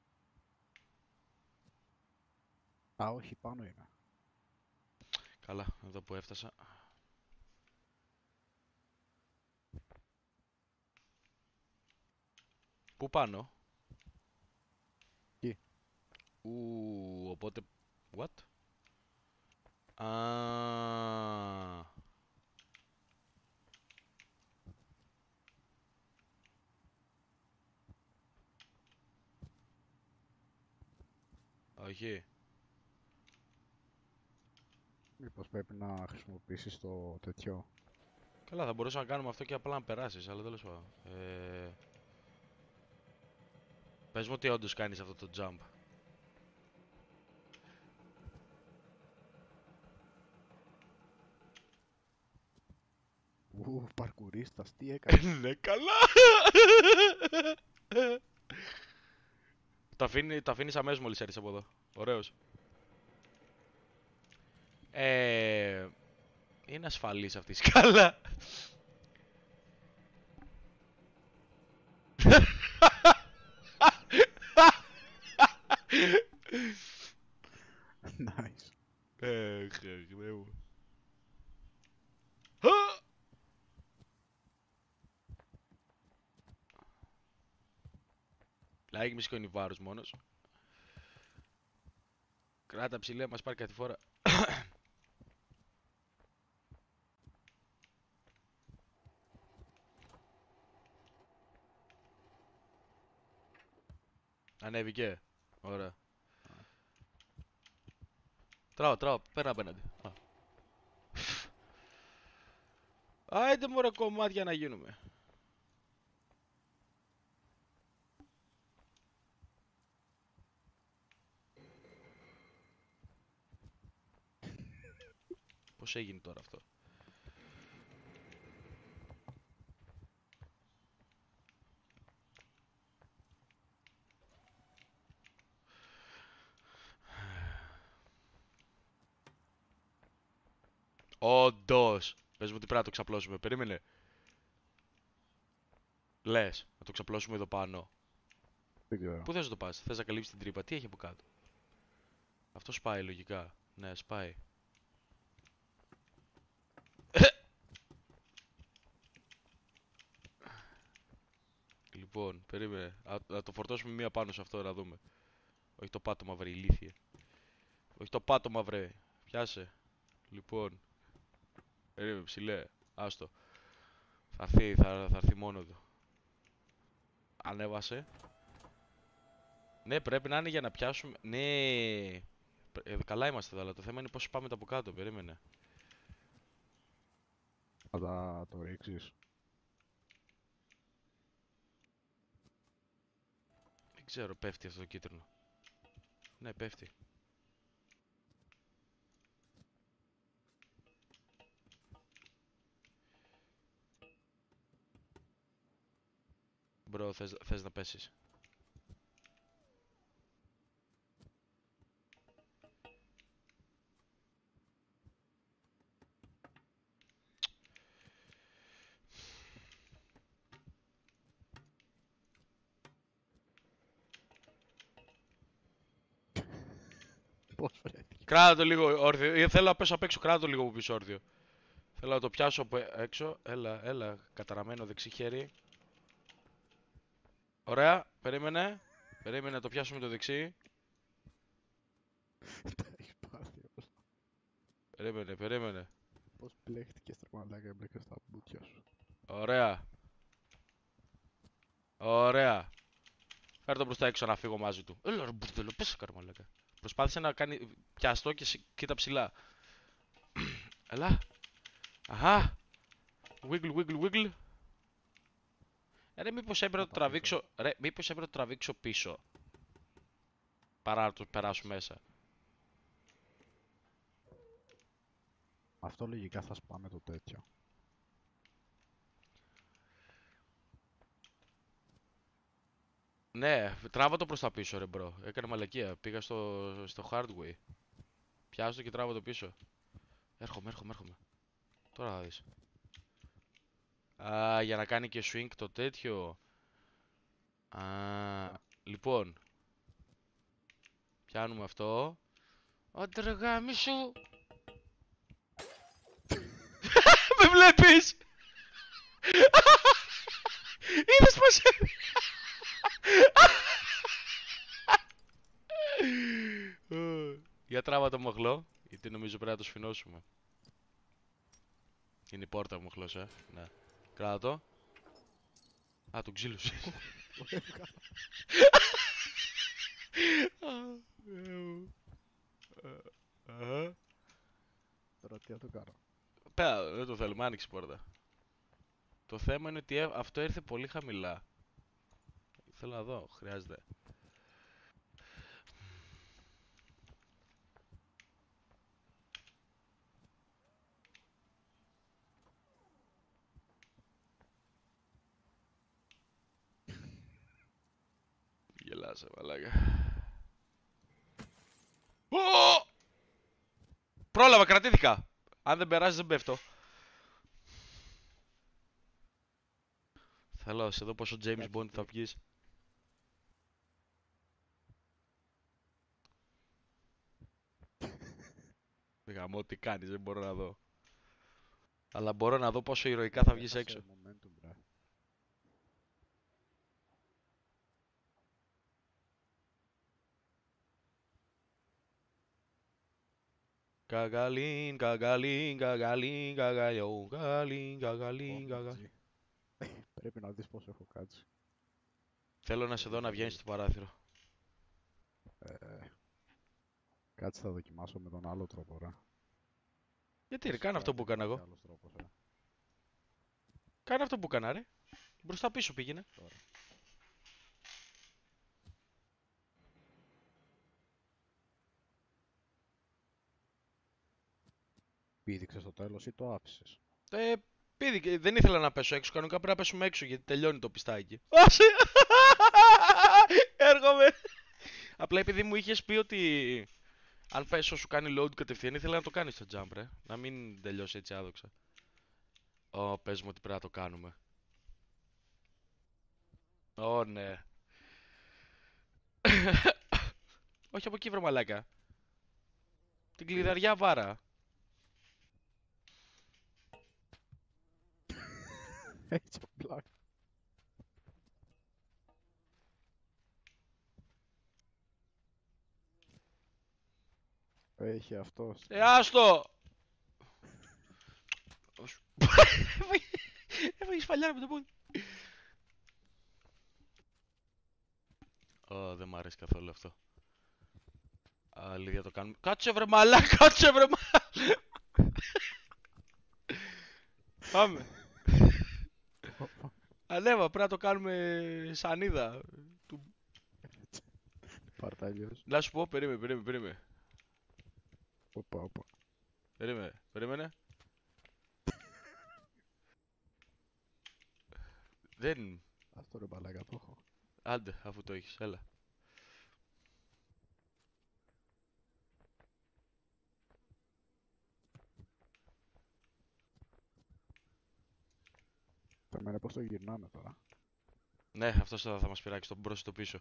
Α, όχι, πάνω είναι. Καλά, εδώ που έφτασα. Πού πάνω? Εκεί. Ου, οπότε... What? Α. Όχι. Μήπως πρέπει να χρησιμοποιήσεις το τέτοιο. Καλά, θα μπορούσαμε να κάνουμε αυτό και απλά να περάσεις, αλλά τέλος πάντων. Ε... Πες μου ότι όντως κάνεις αυτό το jump. Ου, παρκουρίστας, τι έκανε. Ναι, καλά! Τα αφήνει, τα αφήνεις αμέσως μόλις έρθεις από εδώ. Ωραίος. Ε... Είναι ασφαλής αυτή η σκάλα. Nice. Εχ, εχ, Θεέ μου. Like μη σηκώνει βάρος μόνος. Κράτα ψηλέ, μας πάρει κάτι φορά. Ανέβηκε. Ωραία. Τράω, τράω, πέρα απέναντι. Α. Άιντε μωρέ κομμάτια να γίνουμε. Πώς έγινε τώρα αυτό? Όντως. Πες μου ότι πρέπει να το ξαπλώσουμε. Περίμενε. Λες, να το ξαπλώσουμε εδώ πάνω. Δεν ξέρω. Πού θες να το πας? Θες να καλύψεις την τρύπα? Τι έχει από κάτω? Αυτό σπάει λογικά. Ναι, σπάει. Λοιπόν, περίμενε. Α, να το φορτώσουμε μία πάνω σε αυτό να δούμε. Όχι το πάτωμα βρε, ηλίθιε. Όχι το πάτωμα βρε. Πιάσε. Λοιπόν. Περίμενε ψηλέ. Άστο. Θα έρθει, θα, θα έρθει μόνο του. Ανέβασε. Ναι, πρέπει να είναι για να πιάσουμε. Ναι. Ε, καλά είμαστε εδώ, αλλά το θέμα είναι πώς πάμε τα από κάτω. Περίμενε. Θα τα το ρίξεις. Δεν ξέρω, πέφτει αυτό το κίτρινο. Ναι, πέφτει. Μπρο, θες, θες να πέσεις? Πώς βρέθηκε. Κράτα το λίγο όρθιο. Ε, Θέλω να πέσω απ' έξω, κράτα το λίγο από πίσω όρθιο. Θέλω να το πιάσω από έξω. Έλα, έλα, καταραμένο δεξί χέρι. Ωραία, περίμενε. Περίμενε να το πιάσουμε το δεξί. Τα έχεις πάθει όλα. Περίμενε, περίμενε. Πώς μπλέχτηκες τα μαλάκα, έμπλεκες στα μπουτια σου. Ωραία. Ωραία. Φέρ' το μπροστά έξω να φύγω μαζί του. Έλα ρε μπουρδέλο, πες σε καρμαλάκα. Προσπάθησε να κάνει πιαστό και σ- κοίτα ψηλά. Έλα. Αχα. Wiggle, wiggle, wiggle. Ε, ρε, μήπως έπρεπε να το Να πάω πίσω. τραβήξω. Ρε, μήπως έπρεπε να το τραβήξω πίσω. Παρά να το περάσω μέσα. Αυτό λογικά θα σπάμε το τέτοιο. Ναι, τράβα το προς τα πίσω ρε μπρο. Έκανε μαλακία. Πήγα στο, στο hardway. Πιάσω το και τράβα το πίσω. Έρχομαι, έρχομαι, έρχομαι. Τώρα θα δεις. Α, για να κάνει και swing το τέτοιο. Α, λοιπόν. Πιάνουμε αυτό. Άντρε γάμισου. Με βλέπεις. Είδες πως έμεινε. Για τράβα το μοχλό, γιατί νομίζω πρέπει να το σφινώσουμε. Είναι η πόρτα ο μοχλός, ε. Ναι. Κράτα το. Α, τον ξύλωσε. Τώρα τι θα το κάνω. Πέρα, δεν το θέλουμε, άνοιξε η πόρτα. Το θέμα είναι ότι ε, αυτό ήρθε πολύ χαμηλά. Θέλω να δω, χρειάζεται. Γελάσε, μαλάκα. Ω! Πρόλαβα, κρατήθηκα. Αν δεν περάσει, δεν πέφτω. Θέλω να σε δω πόσο James Κάτσε, Bond θα τι. βγεις. Δεν γαμώ τι κάνεις, δεν μπορώ να δω. Αλλά μπορώ να δω πόσο ηρωικά θα βγεις Έχασε έξω. momentum, μπρε. Καγαλίν, καγαλίν, καγαλίν, καγαλιό, καγαλίν, καγαλίν, καγα... Ω, πρέπει να δεις πώς έχω κάτσει. Θέλω να σε δω να βγαίνεις στο παράθυρο. Ε, κάτσε θα δοκιμάσω με τον άλλο τρόπο, ρε. Γιατί ρε, κάνε αυτό που έκανα εγώ. Άλλος τρόπος, ρε. Κάνε αυτό που έκανα ρε. Μπροστά πίσω πήγαινε. Τώρα. Πήδηξες στο τέλος ή το άφησες? Ε, πήδη, δεν ήθελα να πέσω έξω. Κανονικά πρέπει να πέσουμε έξω γιατί τελειώνει το πιστάκι. Άσε! Έρχομαι! Απλά επειδή μου είχες πει ότι αν πέσω σου κάνει load κατευθείαν, ήθελα να το κάνεις το jump, ρε. Να μην τελειώσει έτσι άδοξα. Ω, πες μου ότι πρέπει να το κάνουμε. Ω, ναι. Όχι από εκεί βρε μαλάκα. Την κλειδαριά βάρα. Έτσι απλά. Έχει αυτός. Ε, άστο! Έφαγε σφαλιάρα με το πόδι. Ω, δεν μ' αρέσει καθόλου αυτό. Αλήθεια το κάνουμε. Κάτσε βρε μαλά, κάτσε βρε μαλά. Πάμε. Ανέβα, πρέπει να το κάνουμε σανίδα. Του... Παρτάλιος. Να σου πω, περίμενε, περίμενε, περίμενε. Οπα, οπα. Περίμενε, περίμενε. Δεν... Αυτό ρε μπαλάκα το έχω. Άντε, αφού το έχεις, έλα. Θα μένα πώς το γυρνάμε τώρα. Ναι, αυτός θα, θα μας πειράξει, το μπρος το πίσω.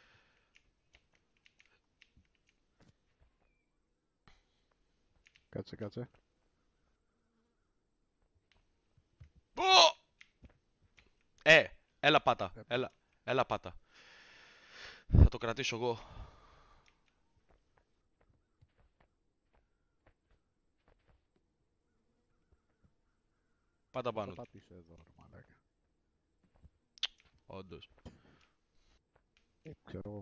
Κάτσε, κάτσε. Πω! Ε, έλα πάτα, έλα, έλα πάτα. Θα το κρατήσω εγώ. Πάτα πάνω Θα του. πατήσω εδώ ρε μαλάκα. Όντως. Ε, ξέρω εγώ.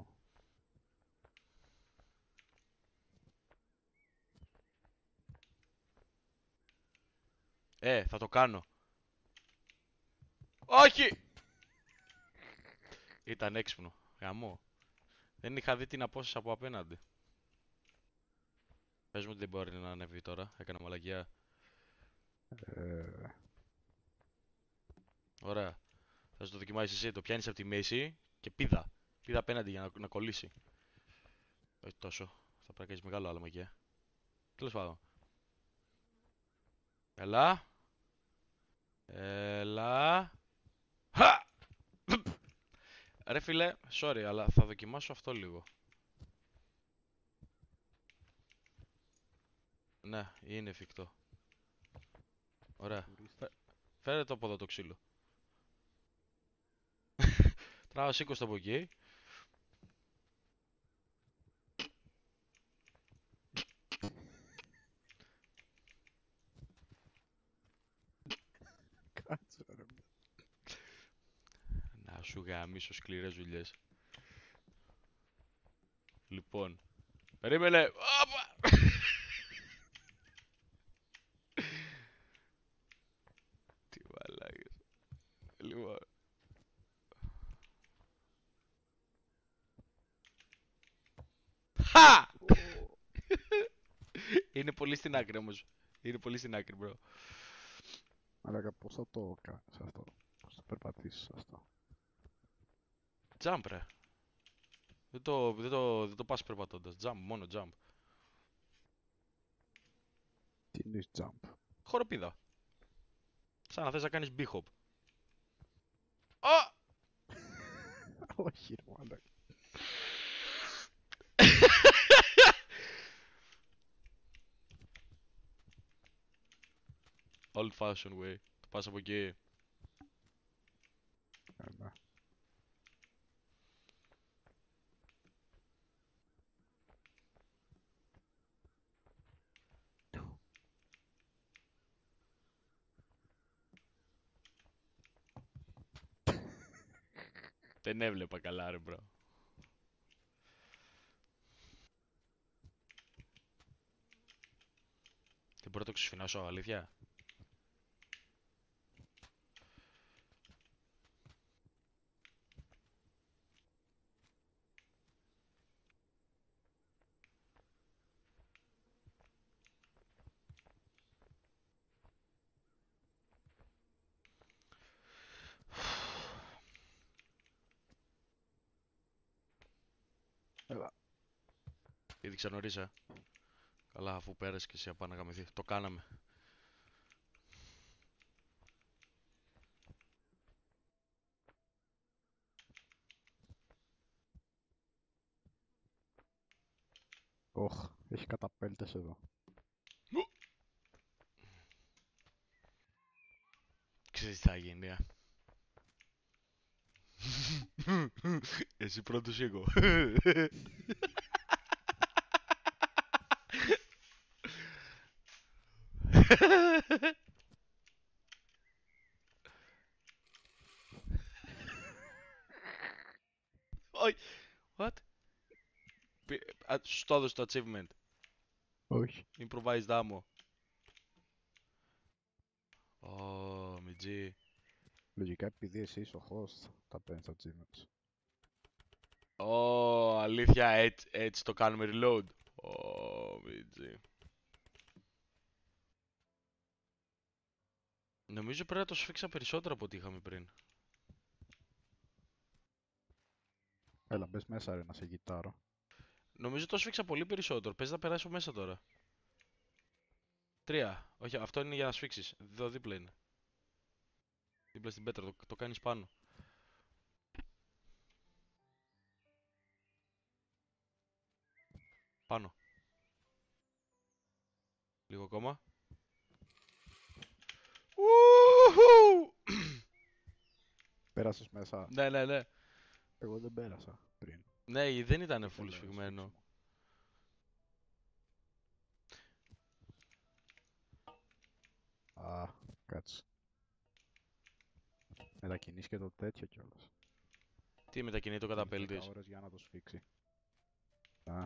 Ε, θα το κάνω. Όχι! Ήταν έξυπνο. Γαμό. Δεν είχα δει την απόσταση από απέναντι. Πες μου ότι δεν μπορεί να ανέβει τώρα. Έκανα μαλακιά. Ε, Ωραία. Θα σου το δοκιμάσεις εσύ. Το πιάνεις από τη μέση και πήδα. Πήδα απέναντι για να, να κολλήσει. Όχι τόσο. Θα πρέπει να κάνεις μεγάλο άλμα εκεί. Τέλος πάντων. Έλα. Έλα. Χα! Ρε φίλε, sorry, αλλά θα δοκιμάσω αυτό λίγο. Ναι, είναι εφικτό. Ωραία. Φε- Φέρε το από εδώ το ξύλο. Τράβα, σήκω το από εκεί. κάτσε ρε. Να σου γαμίσω σκληρές δουλειές. Λοιπόν. Περίμενε. Όπα! Τι μαλάκες. Λοιπόν. Χα! Είναι πολύ στην άκρη όμως. Είναι πολύ στην άκρη, bro. Μαλάκα πώς θα το κάνεις αυτό. Πώς θα περπατήσεις αυτό. Jump, ρε. Δεν το, δεν το, δεν το πας περπατώντας. Jump, μόνο jump. Τι είναι jump. Χοροπίδα. Σαν να θες να κάνεις b-hop. Ω! Όχι ρε μαλάκα. Old fashioned way. Το πας από εκεί. Ε, ναι. Δεν έβλεπα καλά ρε μπρο. Δεν μπορώ να το ξεσφινάσω, αλήθεια. Έλα. Πήδηξα νωρίς, ε. Καλά, αφού πέρασε και εσύ απάνω να γαμηθεί. Το κάναμε. Οχ, έχει καταπέλτες εδώ. Ξέρεις τι θα γίνει, ε. Εσύ πρώτος ή εγώ. Όχι. What? Πη- α, Σου το έδωσε το achievement. Όχι. Improvised ammo. Ω, μιτζή. Λογικά επειδή εσύ είσαι ο host, τα παίρνεις τα achievements. Ω, αλήθεια, έτσι, έτσι το κάνουμε reload. Ω, μιτζή. Νομίζω πρέπει να το σφίξα περισσότερο από ό,τι είχαμε πριν. Έλα, μπες μέσα ρε να σε γιτάρω. Νομίζω το σφίξα πολύ περισσότερο. Πες να περάσω μέσα τώρα. Τρία. Όχι, αυτό είναι για να σφίξεις. Εδώ δίπλα είναι. Δίπλα στην πέτρα. Το, το κάνεις πάνω. Πάνω. Λίγο ακόμα. Ουουχου! Πέρασες μέσα. Ναι, ναι, ναι. Εγώ δεν πέρασα πριν. Ναι, δεν ήταν Ήθελα full να σφιγμένο. σφίξω. Α, κάτσε. Μετακινείς και το τέτοιο κιόλας. Τι μετακινεί το Έχεις δέκα καταπέλτης. ώρες για να το σφίξει. Α,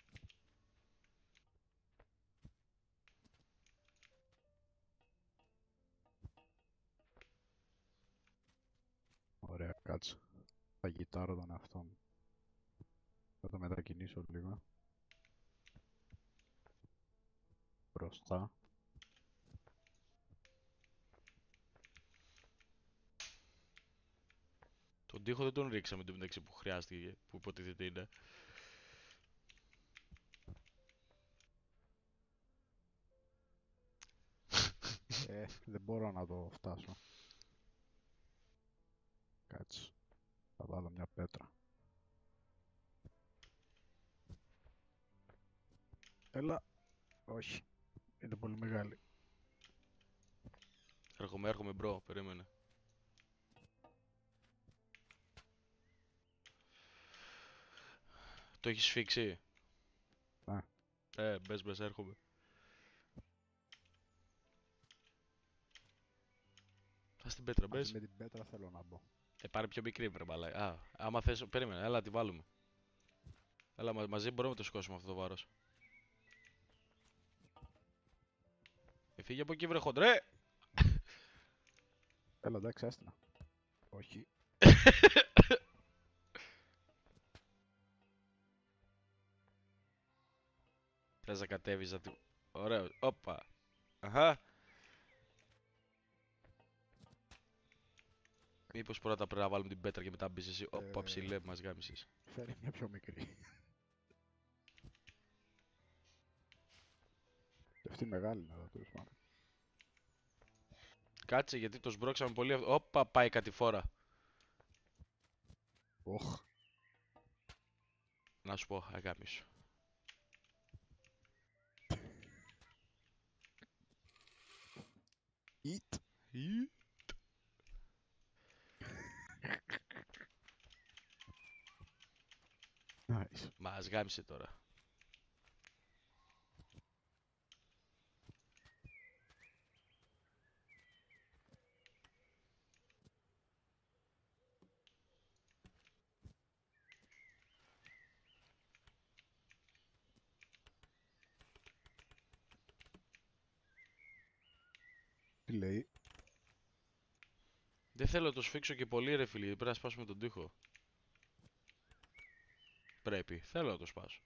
ωραία, κάτσε. Θα γιτάρω τον εαυτό μου. Θα το μετακινήσω λίγο. Μπροστά. Τον τοίχο δεν τον ρίξαμε το μεταξύ που χρειάστηκε, που υποτίθεται είναι. Ε, δεν μπορώ να το φτάσω. Κάτσε. Θα βάλω μια πέτρα. Έλα. Όχι. Είναι πολύ μεγάλη. Έρχομαι, έρχομαι μπρο, περίμενε. Το έχεις σφίξει. Ναι. Ε, μπες, μπες, έρχομαι. Θα στην πέτρα, Μαζί μπες. με την πέτρα θέλω να μπω. Ε, πάρε πιο μικρή βρε μαλάκα. Α, άμα θες, περίμενε, έλα τη βάλουμε. Έλα, μα- μαζί μπορούμε να το σηκώσουμε αυτό το βάρος. Ε, φύγε από εκεί βρε χοντρέ! Έλα, εντάξει, άστινα. Όχι. Θες να κατέβεις να τη... Ωραίο, όπα. Αχα. Μήπως πρώτα πρέπει να βάλουμε την πέτρα και μετά μπεις εσύ. Όπα Ε. ψηλέ, μας γάμισες. Φέρει μια πιο μικρή. Και αυτή μεγάλη είναι εδώ, τέλος πάντων. Κάτσε γιατί το σμπρώξαμε πολύ. αυ- Όπα, πάει κατηφόρα. Οχ. Να σου πω, αγάμισου. Eat. Ή. Nice. Μας γάμισε τώρα. λέει. Δεν θέλω να το σφίξω και πολύ ρε φίλοι, πρέπει να σπάσουμε τον τοίχο. Πρέπει, θέλω να το σπάσω.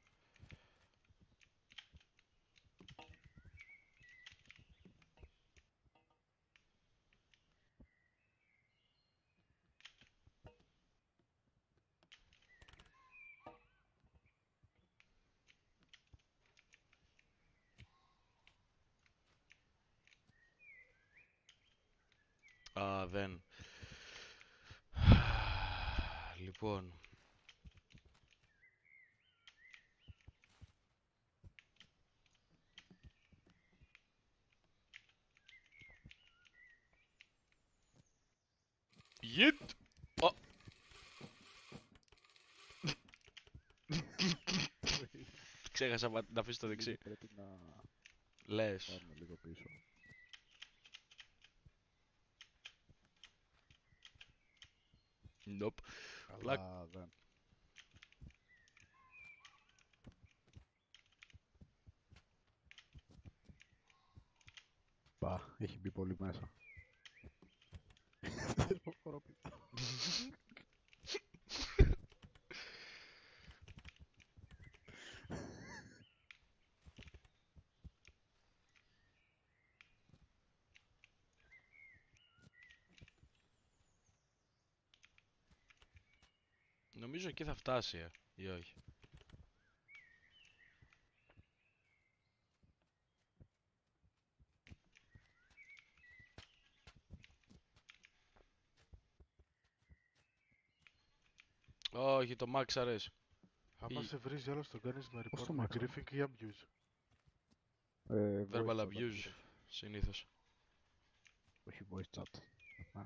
Α, δεν. Λοιπόν. Γιτ! Ω. Ξέχασα μα- να αφήσω το δεξί. Πρέπει να Λες. πάρουμε λίγο πίσω. Nope. Αλλά δεν. Πα, έχει μπει πολύ μέσα. Δεν προχωρώ πίσω. Νομίζω εκεί θα φτάσει, ε, ή όχι. Όχι, το Max αρέσει. Άμα Ή- σε βρίζει άλλος τον κάνεις με Πώς report το με μάξαμε? griefing ή abuse. Ε, Verbal voice chat, abuse, συνήθως. όχι voice chat. Α.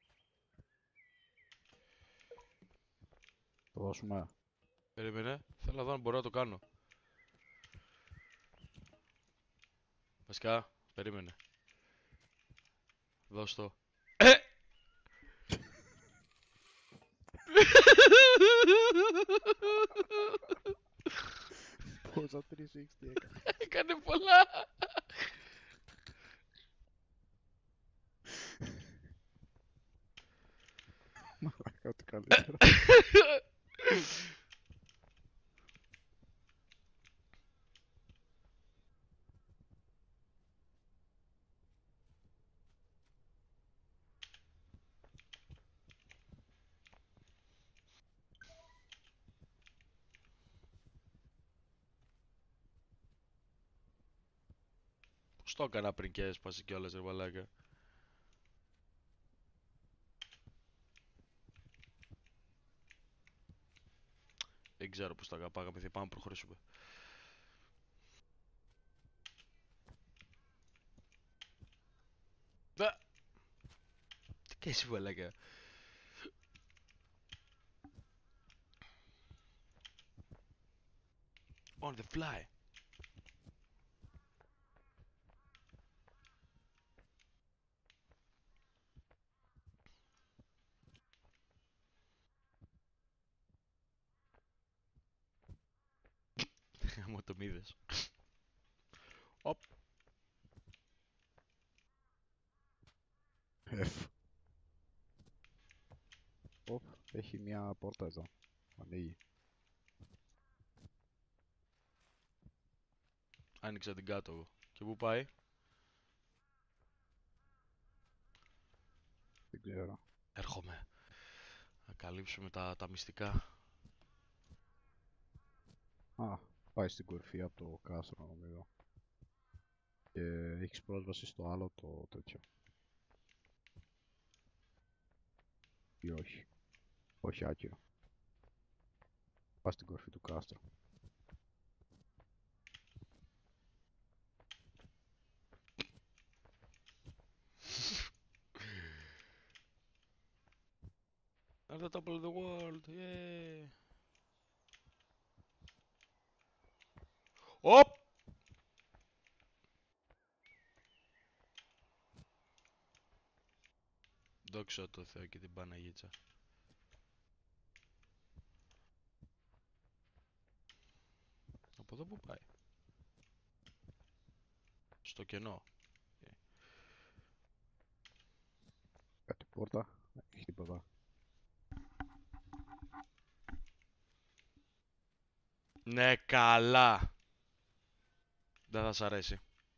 Το δώσουμε. Περίμενε, θέλω να δω αν μπορώ να το κάνω. Βασικά, περίμενε. Δώσ' το. Ε! Πόσα τριακόσια εξήντα έκανε. Έκανε πολλά. Μαλάκα, ό,τι καλύτερο. Πώς το έκανα πριν και έσπασε κιόλας ρε μαλάκα. Δεν ξέρω πώς το αγαπάγαμε, θα πάμε να προχωρήσουμε. Α! Τι κάνεις μαλάκα. On the fly. Μου το μίδες. Οπ. F. Οπ, έχει μια πόρτα εδώ. Ανοίγει. Άνοιξα την κάτω εγώ. Και πού πάει? Δεν ξέρω. Έρχομαι. Να καλύψουμε τα, τα μυστικά. Α, πάει στην κορυφή από το κάστρο νομίζω. Και έχεις πρόσβαση στο άλλο το τέτοιο. Ή όχι. Όχι άκυρο. Πας στην κορυφή του κάστρου. At the top of the world, yeah. Οπ! Δόξα τω Θεώ και την Παναγίτσα. Από εδώ που πάει? Στο κενό. Πόρτα. Έχει τίποτα. Ναι, καλά. Δεν θα σ' αρέσει.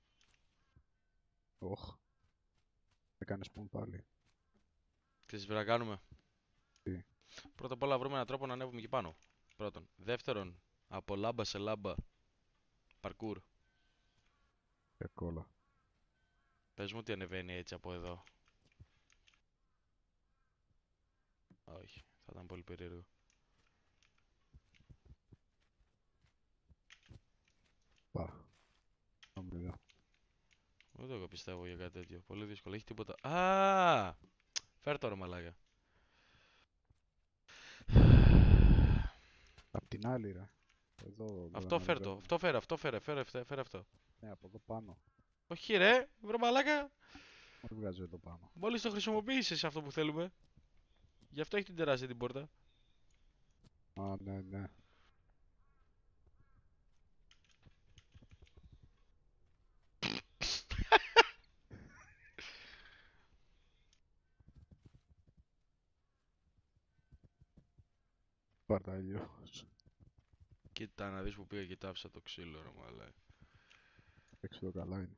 Οχ. Έκανε spawn πάλι. Τι πρέπει να κάνουμε. Τι. Πρώτα απ' όλα βρούμε έναν τρόπο να ανέβουμε εκεί πάνω. Πρώτον. Δεύτερον, από λάμπα σε λάμπα. Παρκούρ. Και κόλλα. Πες μου ότι ανεβαίνει έτσι από εδώ. Όχι, θα ήταν πολύ περίεργο. Πα. Πάμε εδώ. Ούτε εγώ πιστεύω για κάτι τέτοιο. Πολύ δύσκολο. Έχει τίποτα. Α! Φέρ' το ρε μαλάκα. Απ' την άλλη ρε. Εδώ. Αυτό δεν φέρ' το. ανεβαίνουμε. Αυτό φέρε, αυτό φέρε. Φέρε, φέρε, φέρε αυτό. Ναι, από εδώ πάνω. Όχι ρε, βρε μαλάκα. Δεν βγάζει εδώ πάνω. Μόλις το χρησιμοποίησες αυτό που θέλουμε. Γι' αυτό έχει την τεράστια την πόρτα. Α, ναι, ναι. Παρταλιός. Κοίτα να δεις που πήγα και τάφησα το ξύλο ρε μαλάκα. Έξω το καλά είναι.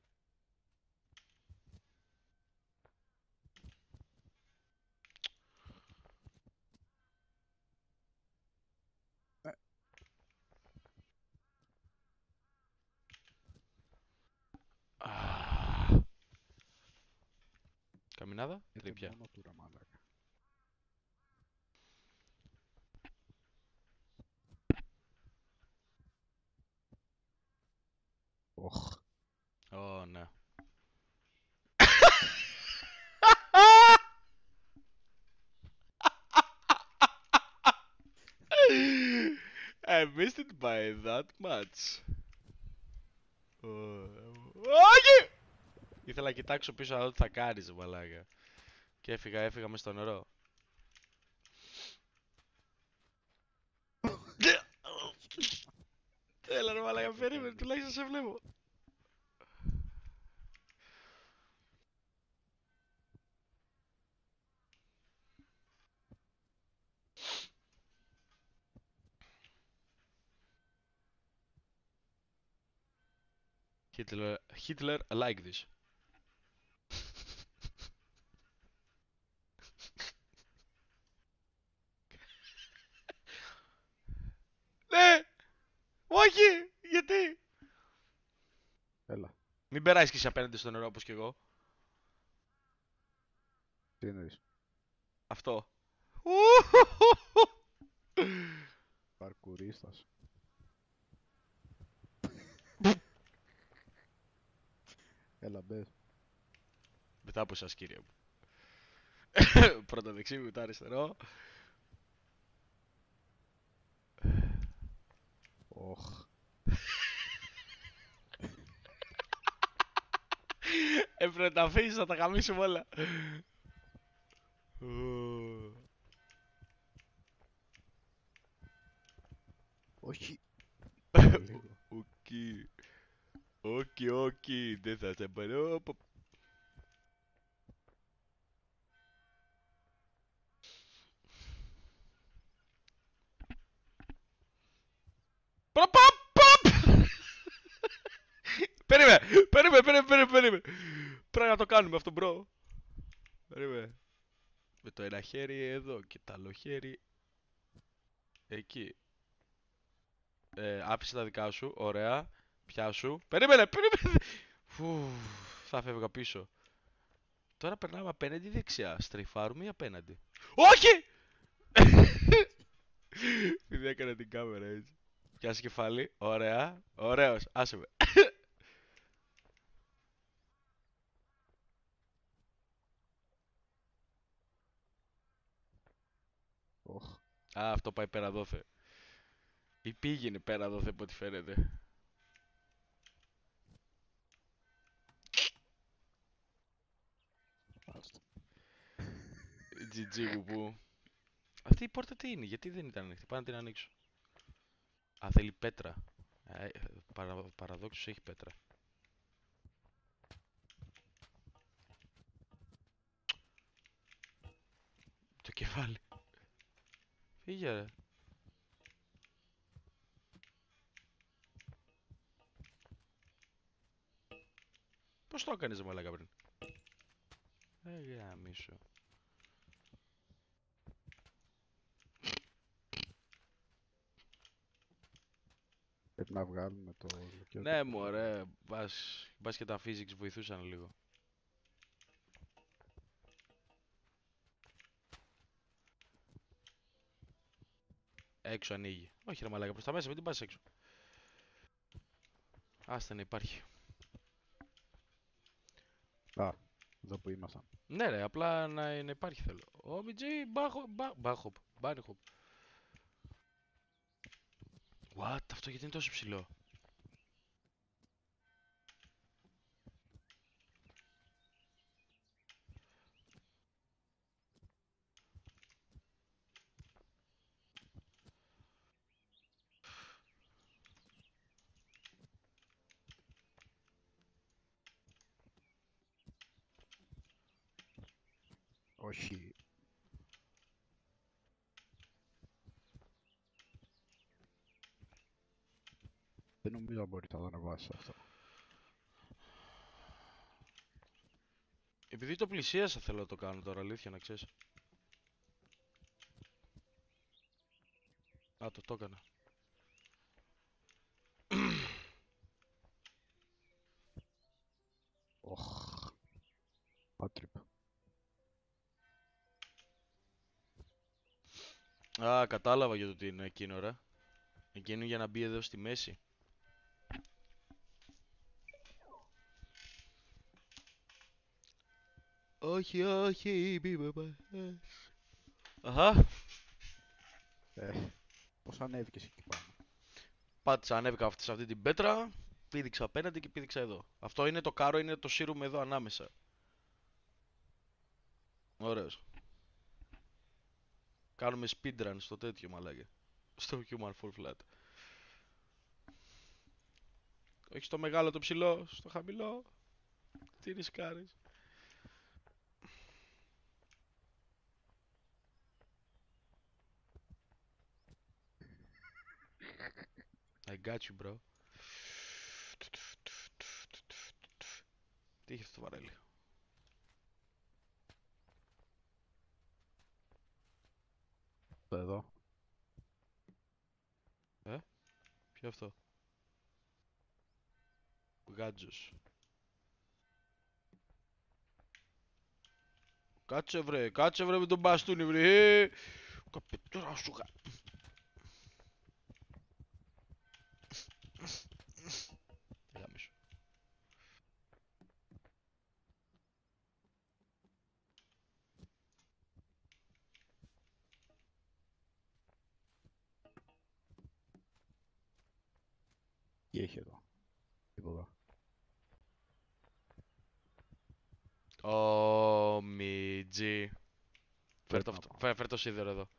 Ah. Καμινάδα, Είτε τρίπια. μόνο του ρε μαλάκα. Οχ. Ω, ναι. I missed it by that much. Όχι! Ήθελα να κοιτάξω πίσω να δω τι θα κάνεις, μαλάκα. Και έφυγα, έφυγα μες στο νερό. Έλα ρε μαλάκα, περίμενε, τουλάχιστον σε βλέπω. Hitler, Hitler like this. Ναι! Όχι! Γιατί! Έλα. Μην περάσεις και εσύ απέναντι στο νερό όπως και εγώ. Τι εννοείς. Αυτό. Παρκουρίστας. Έλα μπες. Μετά από εσάς κύριε μου. Πρώτα δεξί, μετά αριστερό. Οχ. Έπρεπε να τα αφήσεις να τα γαμίσουμε όλα. Όχι. Οκι. Οκι, οκι. Δεν θα σε πάρω. Περίμενε, περίμενε, περίμενε, περίμενε. Πρέπει να το κάνουμε αυτό, μπρο. Περίμενε. Με το ένα χέρι εδώ και το άλλο χέρι εκεί. Ε, άφησε τα δικά σου, ωραία. Πιάσου. Περίμενε, περίμενε. Φου, θα φεύγα πίσω. Τώρα περνάμε απέναντι ή δεξιά. Στριφάρουμε ή απέναντι. Όχι! Επειδή έκανα την κάμερα έτσι. Πιάσε κεφάλι. Ωραία. Ωραίος. Άσε με. Οχ. Α, αυτό πάει πέρα δόθε. Ή πήγαινε πέρα δόθε από ό,τι φαίνεται. Άστο. τζι τζι μου που. Αυτή η πόρτα τι είναι, γιατί δεν ήταν ανοιχτή, πάω να την ανοίξω. Α, θέλει πέτρα. Ε, παρα, παραδόξως έχει πέτρα. κεφάλι. Φύγε ρε. Πώς το έκανες μαλάκα πριν? Ε, γαμίσου. Πρέπει να βγάλουμε το... το- Ναι μωρέ, μπας, μπας και τα physics βοηθούσαν λίγο. Έξω ανοίγει. Όχι ρε μαλάκα, προς τα μέσα, μην την πας έξω. Άστα να υπάρχει. Α, εδώ που ήμασταν. Ναι ρε, απλά να, να υπάρχει θέλω. Ο Μιτζή, μπάχο, μπα, μπάχοπ, μπάνιχοπ. What, αυτό γιατί είναι τόσο ψηλό? Όχι. Δεν νομίζω να μπορεί να το ανεβάσει αυτό. Επειδή το πλησίασα θέλω να το κάνω τώρα, αλήθεια να ξέρεις. Α, το το έκανα. Οχ. Άτρυπ. Α, κατάλαβα για το τι είναι εκείνο ρε. Εκείνο για να μπει εδώ στη μέση. Όχι, όχι, μη με πας. Αχα, Ε, πώς ανέβηκες εκεί πάνω? πάτησα, ανέβηκα αυτή- σε αυτή την πέτρα, πήδηξα απέναντι και πήδηξα εδώ. Αυτό είναι το κάρο, είναι το σύρουμ εδώ ανάμεσα. Ωραίος. Κάνουμε speedrun στο τέτοιο μαλάκια. Στο Human Fall Flat. Όχι στο μεγάλο το ψηλό, στο χαμηλό. Τι ρισκάρεις. I got you, bro. Τι είχε αυτό το βαρέλι? Εδώ. Ποιο αυτό? Γάτζος. Κάτσε βρε, κάτσε βρε με τον μπαστούνι βρε. Καπιτούρα σου γα... Γάμισου. Τι έχει εδώ? Τίποτα. Ω, Μιτζή. Φέρ το, να αυτό- πάω. φέρ, φέρ το σίδερο εδώ.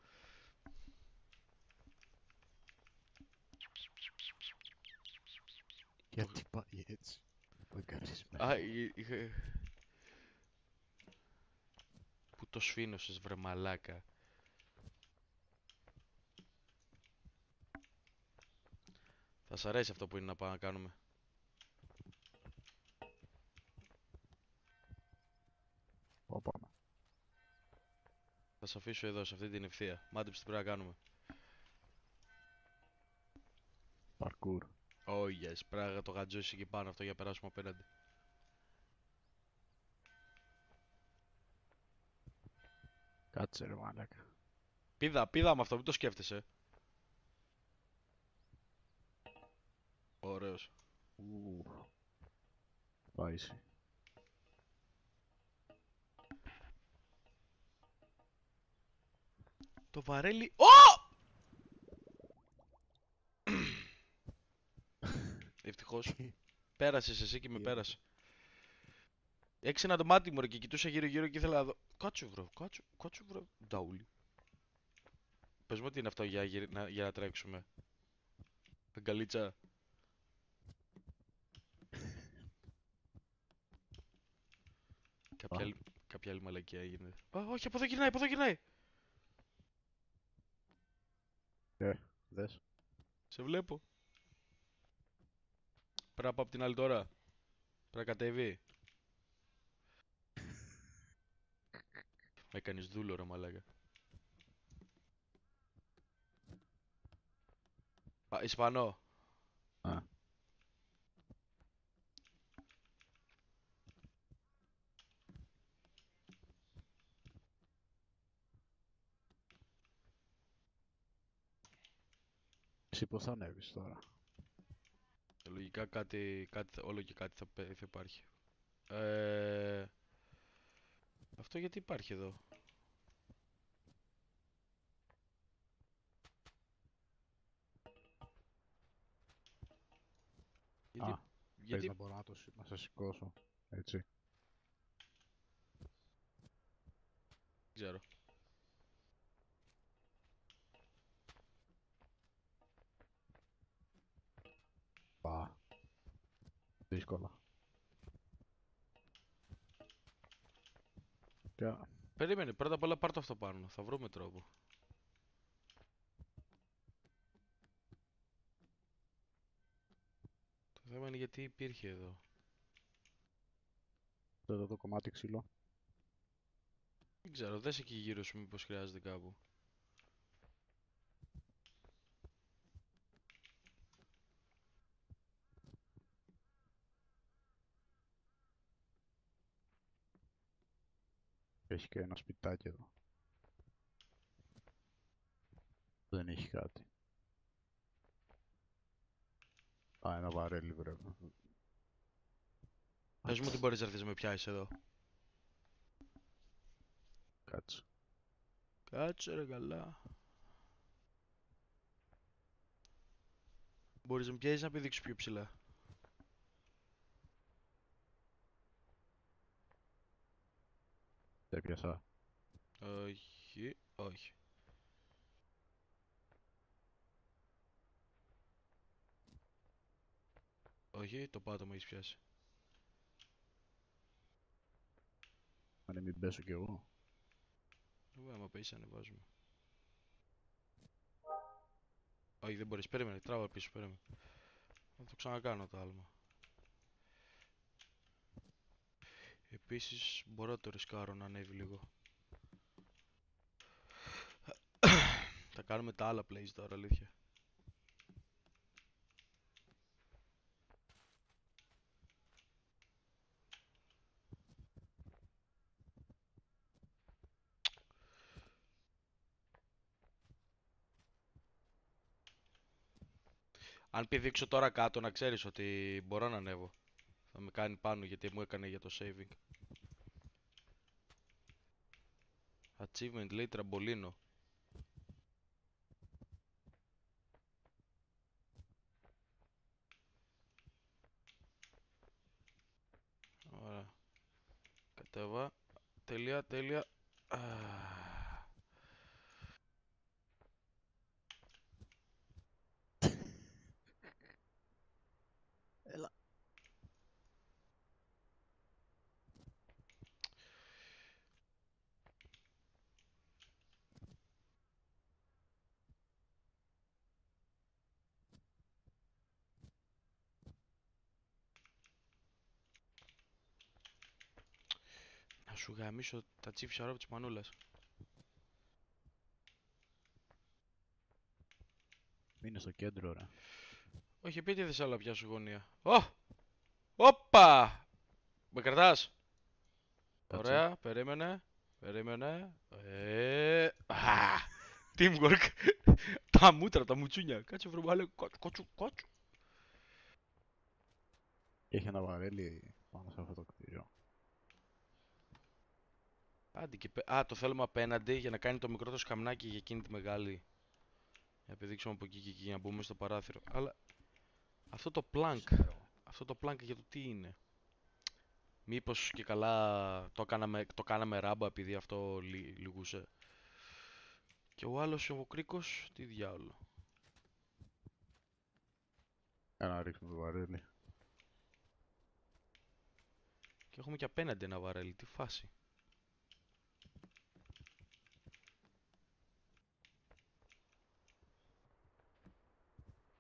Γιατί πάει έτσι? Δεν κάνεις Α, μέσα. εί- είχε... Πού το σφήνωσες βρε μαλάκα. Θα σ' αρέσει αυτό που είναι να πάμε να κάνουμε. Πάω πάμε. Θα σε αφήσω εδώ, σε αυτή την ευθεία. Μάντεψε τι πρέπει να κάνουμε. Parkour. Oh yes, πρέπει να το γατζώσει εκεί πάνω αυτό για να περάσουμε απέναντι. Κάτσε ρε μαλάκα. Πήδα, πήδα με αυτό, μην το σκέφτεσαι. Ωραίος. Ου. Πάει εσύ. Το βαρέλι... Ω! Ευτυχώς. Πέρασες εσύ και με Τι πέρασε. Έξινα το μάτι μου ρε και κοιτούσα γύρω γύρω και ήθελα να δω... Κάτσε βρω, κάτσε, κάτσε βρω. Νταούλι. Πες μου τι είναι αυτό για, γυρι- να, για να τρέξουμε. Αγκαλίτσα. Κάποια Α. άλλη, κάποια άλλη μαλακία έγινε. Α, όχι, από εδώ γυρνάει, από εδώ γυρνάει. Ε, δες. Σε βλέπω. Πρέπει να πάω απ' την άλλη τώρα. Πρέπει να κατέβει. Με έκανες δούλο ρε μαλάκα. Α, Ισπανό. Α. Εσύ πώς θα ανέβεις τώρα? Λογικά κάτι, κάτι, θα- όλο και κάτι θα, πέ- θα υπάρχει. Ε, αυτό γιατί υπάρχει εδώ. Γιατί, Α, Πες γιατί, να μπορώ να, το, σ- να σε σηκώσω. Έτσι. δεν ξέρω. Πα. Δύσκολα. Και... Περίμενε, πρώτα απ' όλα πάρ' το αυτό πάνω. Θα βρούμε τρόπο. Το θέμα είναι γιατί υπήρχε εδώ. εδώ το κομμάτι ξύλο. Δεν ξέρω, δες εκεί γύρω σου μήπως χρειάζεται κάπου. Έχει και ένα σπιτάκι εδώ. Δεν έχει κάτι. Α, ένα βαρέλι βρέπω. Πες μου ότι μπορείς να έρθεις να με πιάσεις εδώ. Κάτσε. Κάτσε ρε καλά. Μπορείς να με πιάσεις να πηδήξεις πιο ψηλά. Σε πιάσα. Όχι, όχι. Όχι, το πάτωμα έχεις πιάσει. Αν μην πέσω κι εγώ. Εγώ άμα πέσεις ανεβάζουμε. Όχι, δεν μπορείς, περίμενε, τράβα πίσω, περίμενε. Θα το ξανακάνω το άλμα. Επίσης, μπορώ να το ρισκάρω να ανέβει λίγο. Θα κάνουμε τα άλλα plays τώρα, αλήθεια. Αν πηδήξω τώρα κάτω, να ξέρεις ότι μπορώ να ανέβω. Θα με κάνει πάνω γιατί μου έκανε για το saving. Achievement λέει τραμπολίνο. Ωραία. Κατέβα. Τέλεια, τέλεια. Α. Έλα. Να σου γαμίσω τα chief σαρόπ της μανούλας. Είναι στο κέντρο, ρε. Όχι, πείτε σε άλλα πιάσω γωνία. Ω! Όπα! Με κρατάς. Κάτσε. Ωραία, περίμενε. Περίμενε. Ε, α, teamwork. Τα μούτρα, τα μουτσούνια. Κάτσε βρε μαλάκα. Κότσου, κότσου, κότσου. Έχει ένα βαρέλι πάνω σε αυτό το κτίριο. Άντε και πε- Α, το θέλουμε απέναντι για να κάνει το μικρό το σκαμνάκι για εκείνη τη μεγάλη. Να επιδείξουμε από εκεί και εκεί για να μπούμε στο παράθυρο. Αλλά αυτό το plank, Ξέρω. αυτό το plank για το τι είναι. Μήπως και καλά το κάναμε, το κάναμε ράμπα επειδή αυτό λι, λυγούσε. Και ο άλλος ο κρίκος, τι διάολο. Για να ρίξουμε το βαρέλι. Και έχουμε και απέναντι ένα βαρέλι, τι φάση.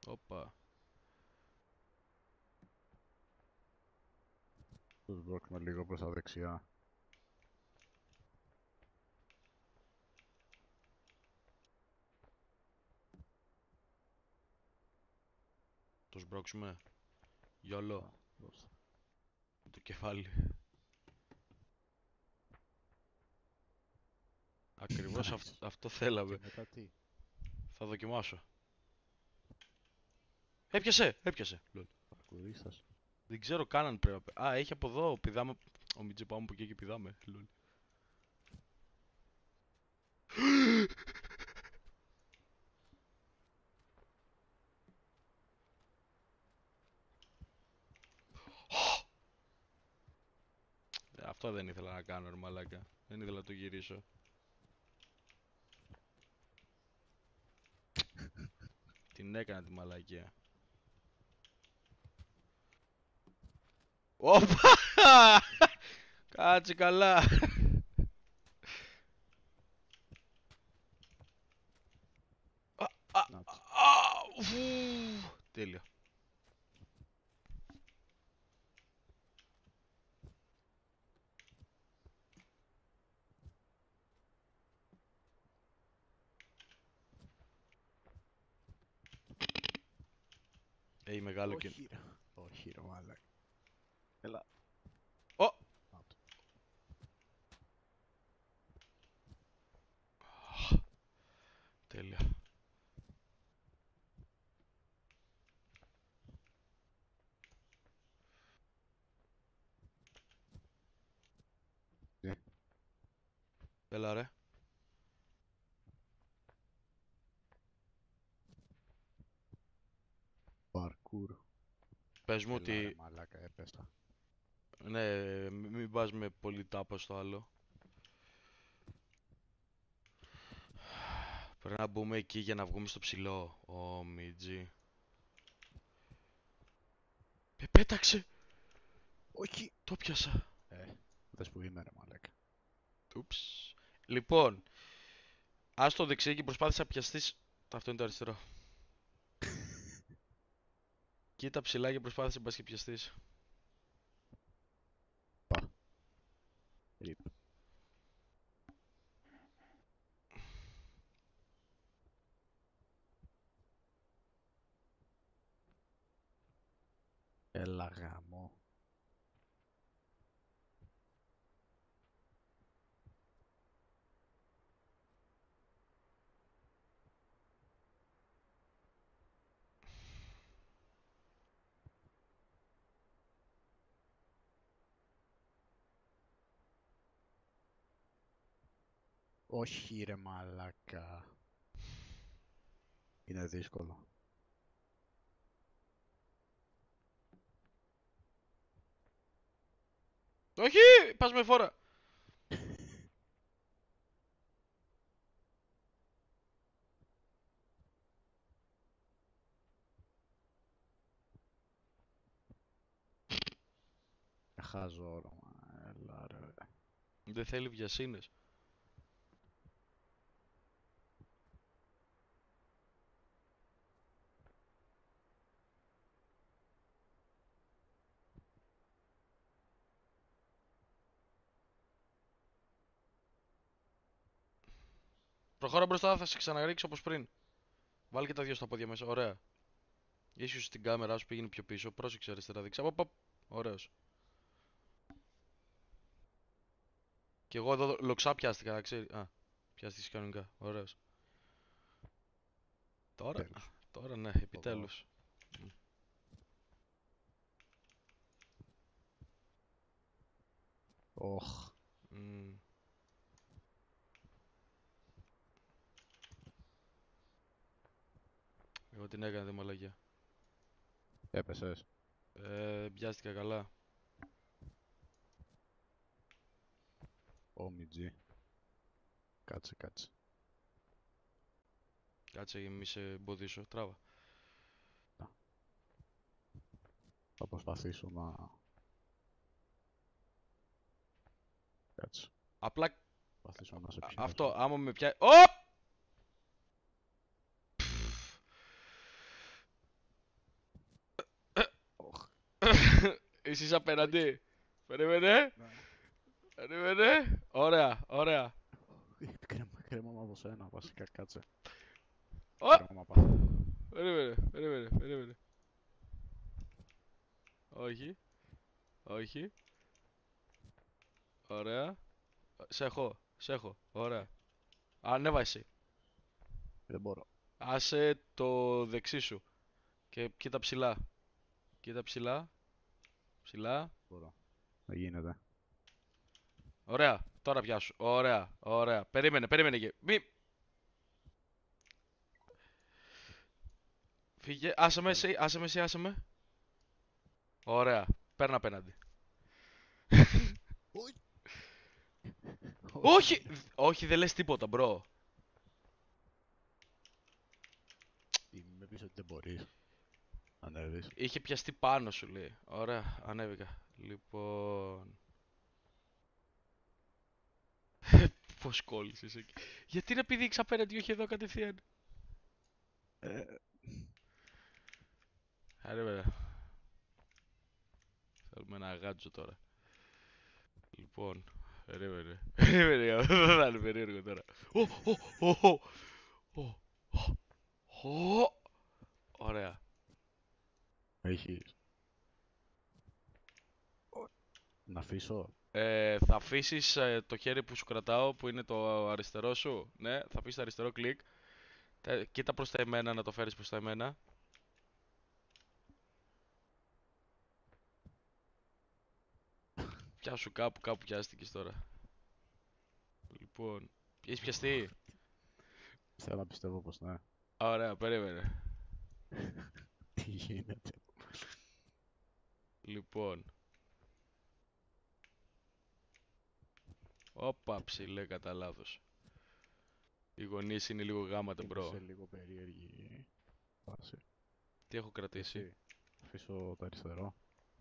Όπα. Τους μπρώξουμε λίγο προς τα δεξιά. Το σμπρώξουμε. Γιόλο. Δώστε. Το κεφάλι. Ακριβώς αυ- αυτό θέλαμε. Και μετά τι. Θα δοκιμάσω. Έπιασε! Έπιασε! Λολ. Παρκουρίστας. Δεν ξέρω καν αν πρέπει να... Α, έχει από εδώ. Πηδάμε... Ο Μιτζέ πάμε από εκεί και πηδάμε. Λολ. Ε, Αυτό δεν ήθελα να κάνω, ρε μαλάκα. Δεν ήθελα να το γυρίσω. Την έκανα τη μαλακία. Όπα! Κάτσε καλά. Α, α, Να το. α, ουφ. Τέλεια. Έχει μεγάλο και... Όχι ρε. Όχι ρε μαλάκα. Έλα. Ω! Να το. Τέλεια. Τι? Έλα ρε. Παρκούρ. Πες μου Έλα, ρε, ότι... μαλάκα, έπεσα. Ναι, μη- μην πας με πολύ τάπα στο άλλο. Πρέπει να μπούμε εκεί για να βγούμε στο ψηλό. Ω, Μιτζή. Ε, πέταξε! Όχι. Το πιάσα. Ε, δες που είμαι ρε μαλάκα. Ούψ. Λοιπόν, ας το δεξί και προσπάθησε να πιαστείς. Αυτό είναι το αριστερό. Κοίτα ψηλά και προσπάθησε μπας και πιαστείς. Ρίπ. Έλα γαμό. Όχι ρε μαλάκα. Είναι δύσκολο. Όχι! Πας με φόρα! Χάζω όρομα. Έλα ρε. Δεν θέλει βιασύνες. Προχώρα μπροστά, θα σε ξαναρίξω όπως πριν. Βάλει και τα δύο στα πόδια μέσα. Ωραία. Ίσως στην κάμερα σου πήγαινε πιο πίσω. Πρόσεξε αριστερά δεξιά. Παπ, παπ. Ωραίος. Και εγώ εδώ λοξά πιάστηκα, να ξέρει. Α, πιάστηκες κανονικά. Ωραίος. Τώρα, Τέλος. τώρα ναι, επιτέλους. Οχ. Μμμ. Εγώ την έκανα τη μαλακία. Έπεσες. Ε, πιάστηκα καλά. Όμιτζι. Κάτσε, κάτσε. Κάτσε μη σε εμποδίσω. Τράβα. Θα προσπαθήσω να... Κάτσε. Απλά Προσπαθήσω να σε α- πιάσω. αυτό, άμα με πιάσει. Οπ! Εσείς απέναντι. Περίμενε. Ναι. Περίμενε. Ωραία, ωραία. Κρέμα, κρέμα από σένα, βασικά, κάτσε. Ω! Κρέμα από αυτό. Περίμενε, περίμενε, περίμενε. Όχι. Όχι. Ωραία. Σε έχω, σε έχω. Ωραία. Ανέβα εσύ. Δεν μπορώ. Άσε το δεξί σου. Και κοίτα ψηλά. Κοίτα ψηλά. Ψηλά. Μπορώ. Δεν γίνεται. Ωραία. Τώρα πιάσου. Ωραία. Ωραία. Περίμενε, περίμενε και. Μη. Φύγε. Άσε με εσύ, άσε με εσύ, άσε με. Ωραία. Παίρνα απέναντι. Όχι! Όχι, δεν λες τίποτα, μπρο. Με πεις ότι δεν μπορείς. Ανέβεις. Είχε πιαστεί πάνω σου, λέει. Ωραία, ανέβηκα. Λοιπόν... Πώς κόλλησες εκεί. Γιατί να πηδήξεις απέναντι, όχι εδώ κατευθείαν. Ε, Άρα βέβαια. Θέλουμε ένα γάτζο τώρα. Λοιπόν, περίμενε. Περίμενε, δεν θα είναι περίεργο τώρα. Ω, ω, ω, ω, ω, ω. Ωραία. έχεις. Να αφήσω. Ε, θα αφήσεις ε, το χέρι που σου κρατάω, που είναι το αριστερό σου. Ναι, θα αφήσεις το αριστερό κλικ. Τε- Κοίτα προς τα εμένα, να το φέρεις προς τα εμένα. Πιάσου κάπου, κάπου πιάστηκες τώρα. Λοιπόν, έχεις πιαστεί. Θέλω να πιστεύω πως ναι. Ωραία, περίμενε. Τι γίνεται. Λοιπόν. Όπα ψηλέ κατά λάθος. Οι γωνίες είναι λίγο γάματα, Είμαι μπρο. σε λίγο περίεργη φάση. Τι έχω κρατήσει. Εσύ. Αφήσω το αριστερό.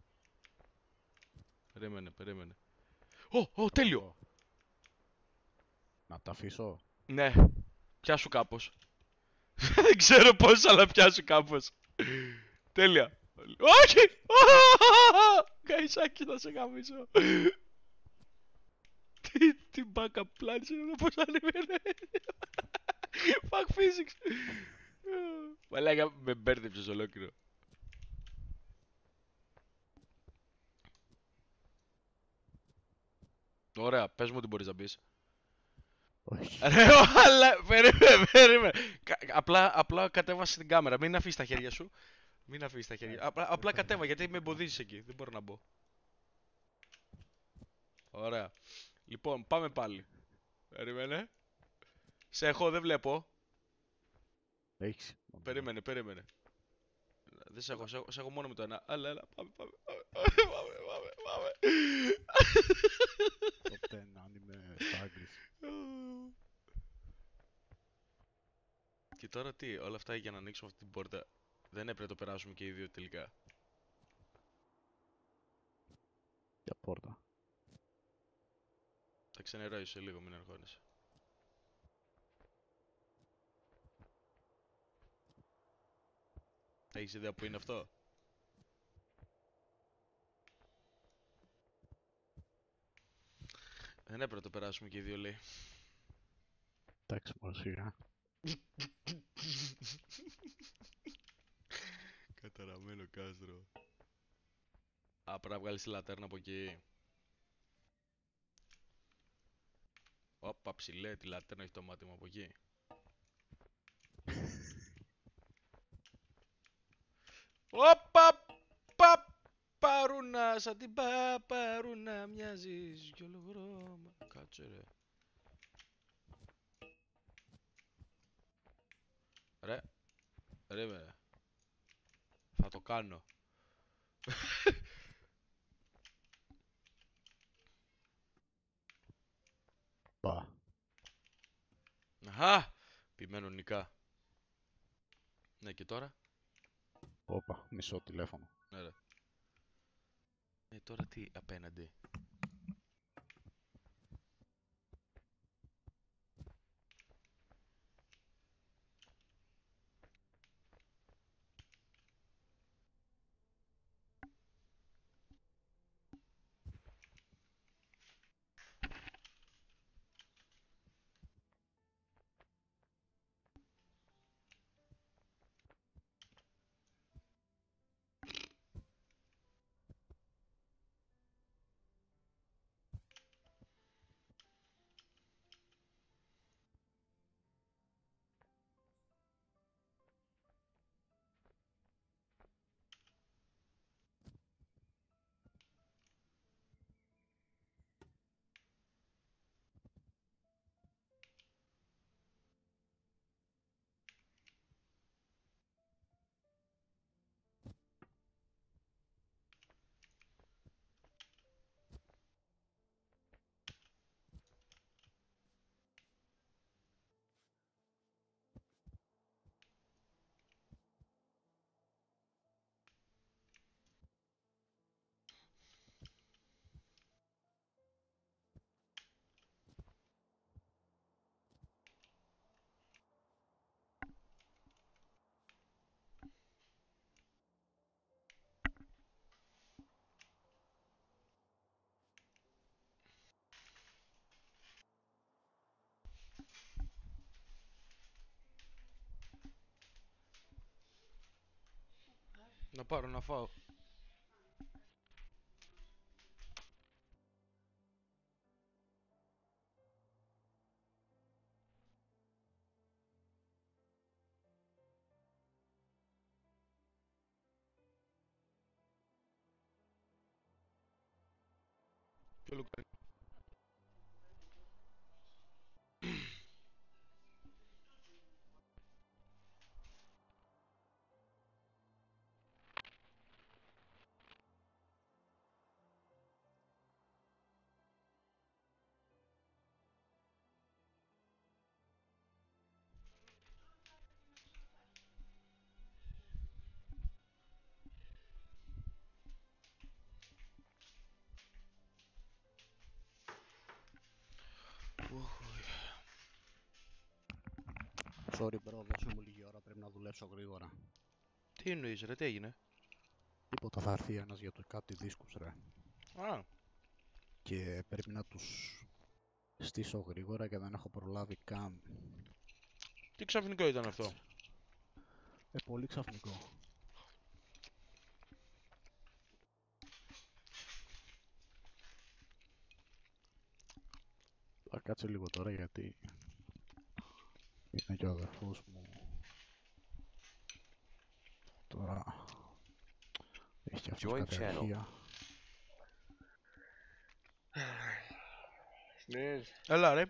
Περίμενε, περίμενε. Ω, ω, τέλειο! Ω. Να τα αφήσω. Ναι, πιάσου κάπως. Δεν ξέρω πώς, αλλά πιάσου κάπως. Τέλεια. Όχι! Καϊσάκι, θα σε γαμίσω. Τι, τι backup plans είναι εδώ, πώς ανεβαίνει. Fuck physics. Μαλάκα, με μπέρδεψες ολόκληρο. Ωραία, πες μου ότι μπορείς να μπεις. Όχι. Ρε, αλλά, περίμενε, περίμενε. Κα- Απλά, απλά κατέβασε την κάμερα, μην αφήσεις τα χέρια σου. Μην αφήσεις τα χέρια. Απλά, απλά κατέβα, γιατί με εμποδίζεις εκεί, δεν μπορώ να μπω. Ωραία. Λοιπόν, πάμε πάλι. Περίμενε. Σε έχω, δεν βλέπω. Έχεις. Περίμενε, περίμενε. Δεν σε έχω, σε έχω, σε έχω μόνο με το ένα. Έλα, έλα, πάμε, πάμε, πάμε, πάμε, πάμε, πάμε. Τότε αν είμαι στα Άγγλης. Και τώρα τι, όλα αυτά για να ανοίξουμε αυτή την πόρτα, δεν έπρεπε να το περάσουμε και οι δύο τελικά. Για πόρτα. Θα ξενερώσει σε λίγο, μην αγχώνεσαι. Έχεις ιδέα που είναι αυτό? Δεν έπρεπε να το περάσουμε και οι δύο, λέει. Εντάξει, μόνο σιγά. Καταραμένο κάστρο. Α, πρέπει να βγάλεις τη λατέρνα από εκεί. Όπα ψηλέ, τη λατέρνα έχει το μάτι μου από εκεί. Όπα πα παρούνα, σαν την παπαρούνα μοιάζεις κι ολογρόμα. Κάτσε ρε. Ρε, ρε με. Θα το κάνω. Πα. Αχα! Ποιμένο νικά. Ναι, και τώρα. Όπα. Μισό τηλέφωνο. Ναι, ρε. Ε, τώρα τι απέναντι. Να πάρω να φάω. Ποιο λουκάνι? Sorry bro, δώσε μου λίγη ώρα, πρέπει να δουλέψω γρήγορα. Τι εννοείς ρε, τι έγινε? Τίποτα, θα έρθει ένας για το κάτι δίσκους ρε. Α, Και πρέπει να τους στήσω γρήγορα και δεν έχω προλάβει καν. τι ξαφνικό ήταν αυτό? Ε, πολύ ξαφνικό. Θα κάτσε λίγο τώρα γιατί είναι και ο αδερφός μου. Τώρα έχει και αυτός Join κάποια channel. αρχεία. Ναι, Έλα ρε.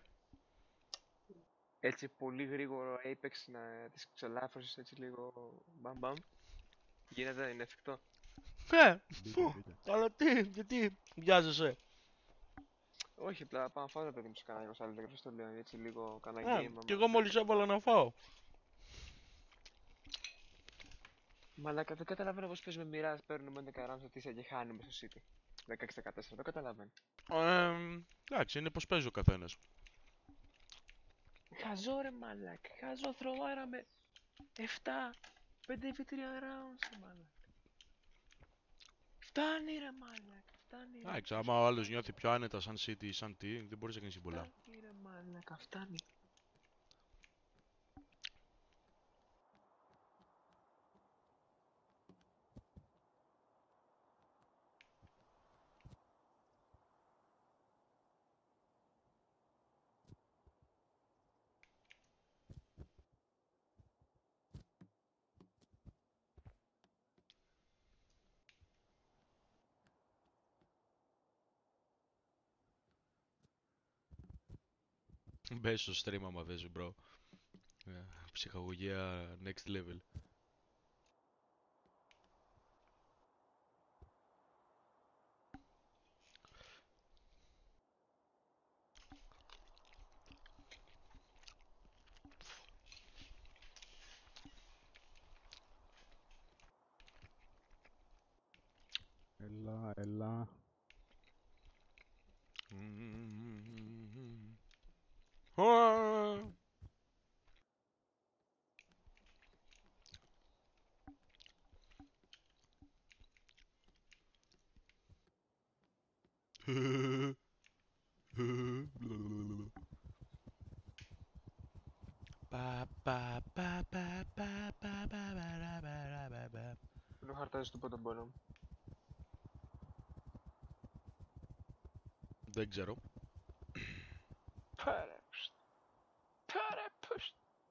έτσι πολύ γρήγορο Apex να της ξελάφρωσες έτσι λίγο μπαμ μπαμ. Γίνεται, είναι εφικτό. Ε, Μπείτε, φου, μπείτε. αλλά τι, γιατί βιάζεσαι? Όχι, απλά πάω να φάω ρε παιδί μου σε κανένα είκοσι λεπτό, το λέω έτσι λίγο κανένα Ε, game. άμα κι εγώ δεν- μόλις έβαλα να φάω. Μαλάκα, δεν καταλαβαίνω πως παίζουμε μοιράς, παίρνουμε έντεκα rounds ετήσια και χάνουμε στο City. δεκαέξι δεκατέσσερα, δεν καταλαβαίνω. Ε, εντάξει, είναι πως παίζει ο καθένας. Χαζό ρε μαλάκα, χαζό, θροβάραμε επτά, πέντε βι τρία rounds ρε μαλάκα. Φτάνει ρε μαλάκα, φτάνει ρε. Εντάξει, άμα ο άλλος νιώθει πιο άνετα σαν City ή σαν τι, δεν μπορείς να κάνεις πολλά. Φτάνει ρε μαλάκα, φτάνει. Μπες στο stream άμα θες, bro. Ε, ψυχαγωγία next level. Έλα, έλα. Α. Πα, πα, πα, πα, πα, πα, πα, πα, πα, πα, πα. Είναι ο χαρτάζεις του πρώτο μπορώ. Δεν ξέρω. Πάρε, πστ. Πάρε, πστ.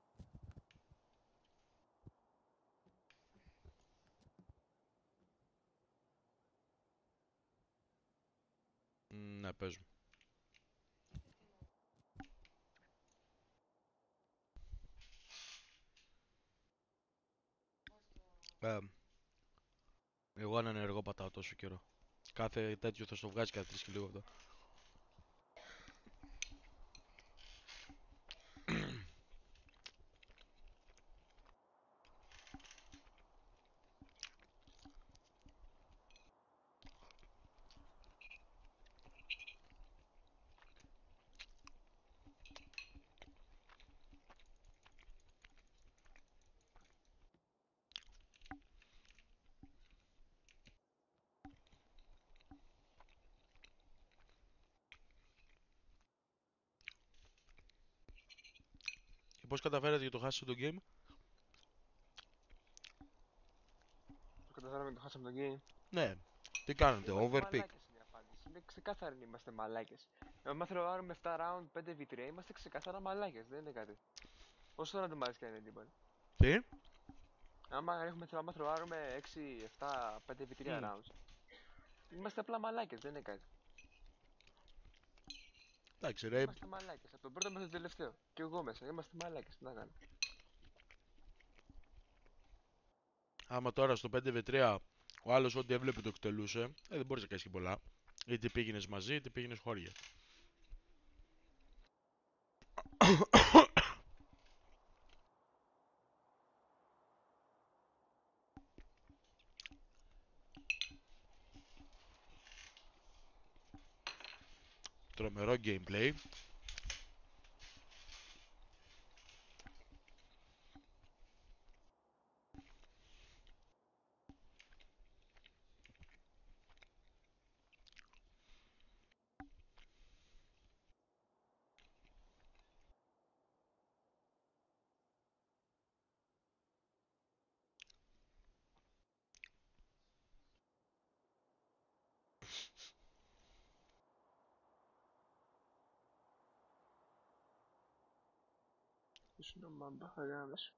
Μ, ναι, παίζουμε. Ε, εγώ έναν ενεργό πατάω τόσο καιρό. Κάθε τέτοιο θα στο βγάζει κάθε τρεις και λίγο αυτό. Και πώς καταφέρατε και το χάσετε το game? Το καταφέραμε το χάσαμε το game. Ναι. Τι κάνετε, Είμαστε overpick. μαλάκες είναι η απάντηση. Είναι ξεκάθαρη είμαστε μαλάκες. Αν θρεάρουμε επτά round πέντε βι τρία είμαστε ξεκάθαρα μαλάκες, δεν είναι κάτι. Όσο να το μάθεις και αν είναι τίποτα. Τι? Άμα έχουμε άμα θρεάρουμε έξι, επτά, πέντε βι τρία Μμ. rounds. Είμαστε απλά μαλάκες, δεν είναι κάτι. Εντάξει ρε, Είμαστε μαλάκες. Από τον πρώτο μέχρι το τελευταίο. Και εγώ μέσα. Είμαστε μαλάκες. Τι να κάνω. άμα τώρα στο πέντε βι τρία ο άλλος ό,τι έβλεπε το εκτελούσε, ε, δεν μπορείς να κάνεις και πολλά. Είτε πήγαινες μαζί, είτε πήγαινες χώρια. Τρομερό gameplay. Ποιος είναι ο Μάμπα, θα γάμες.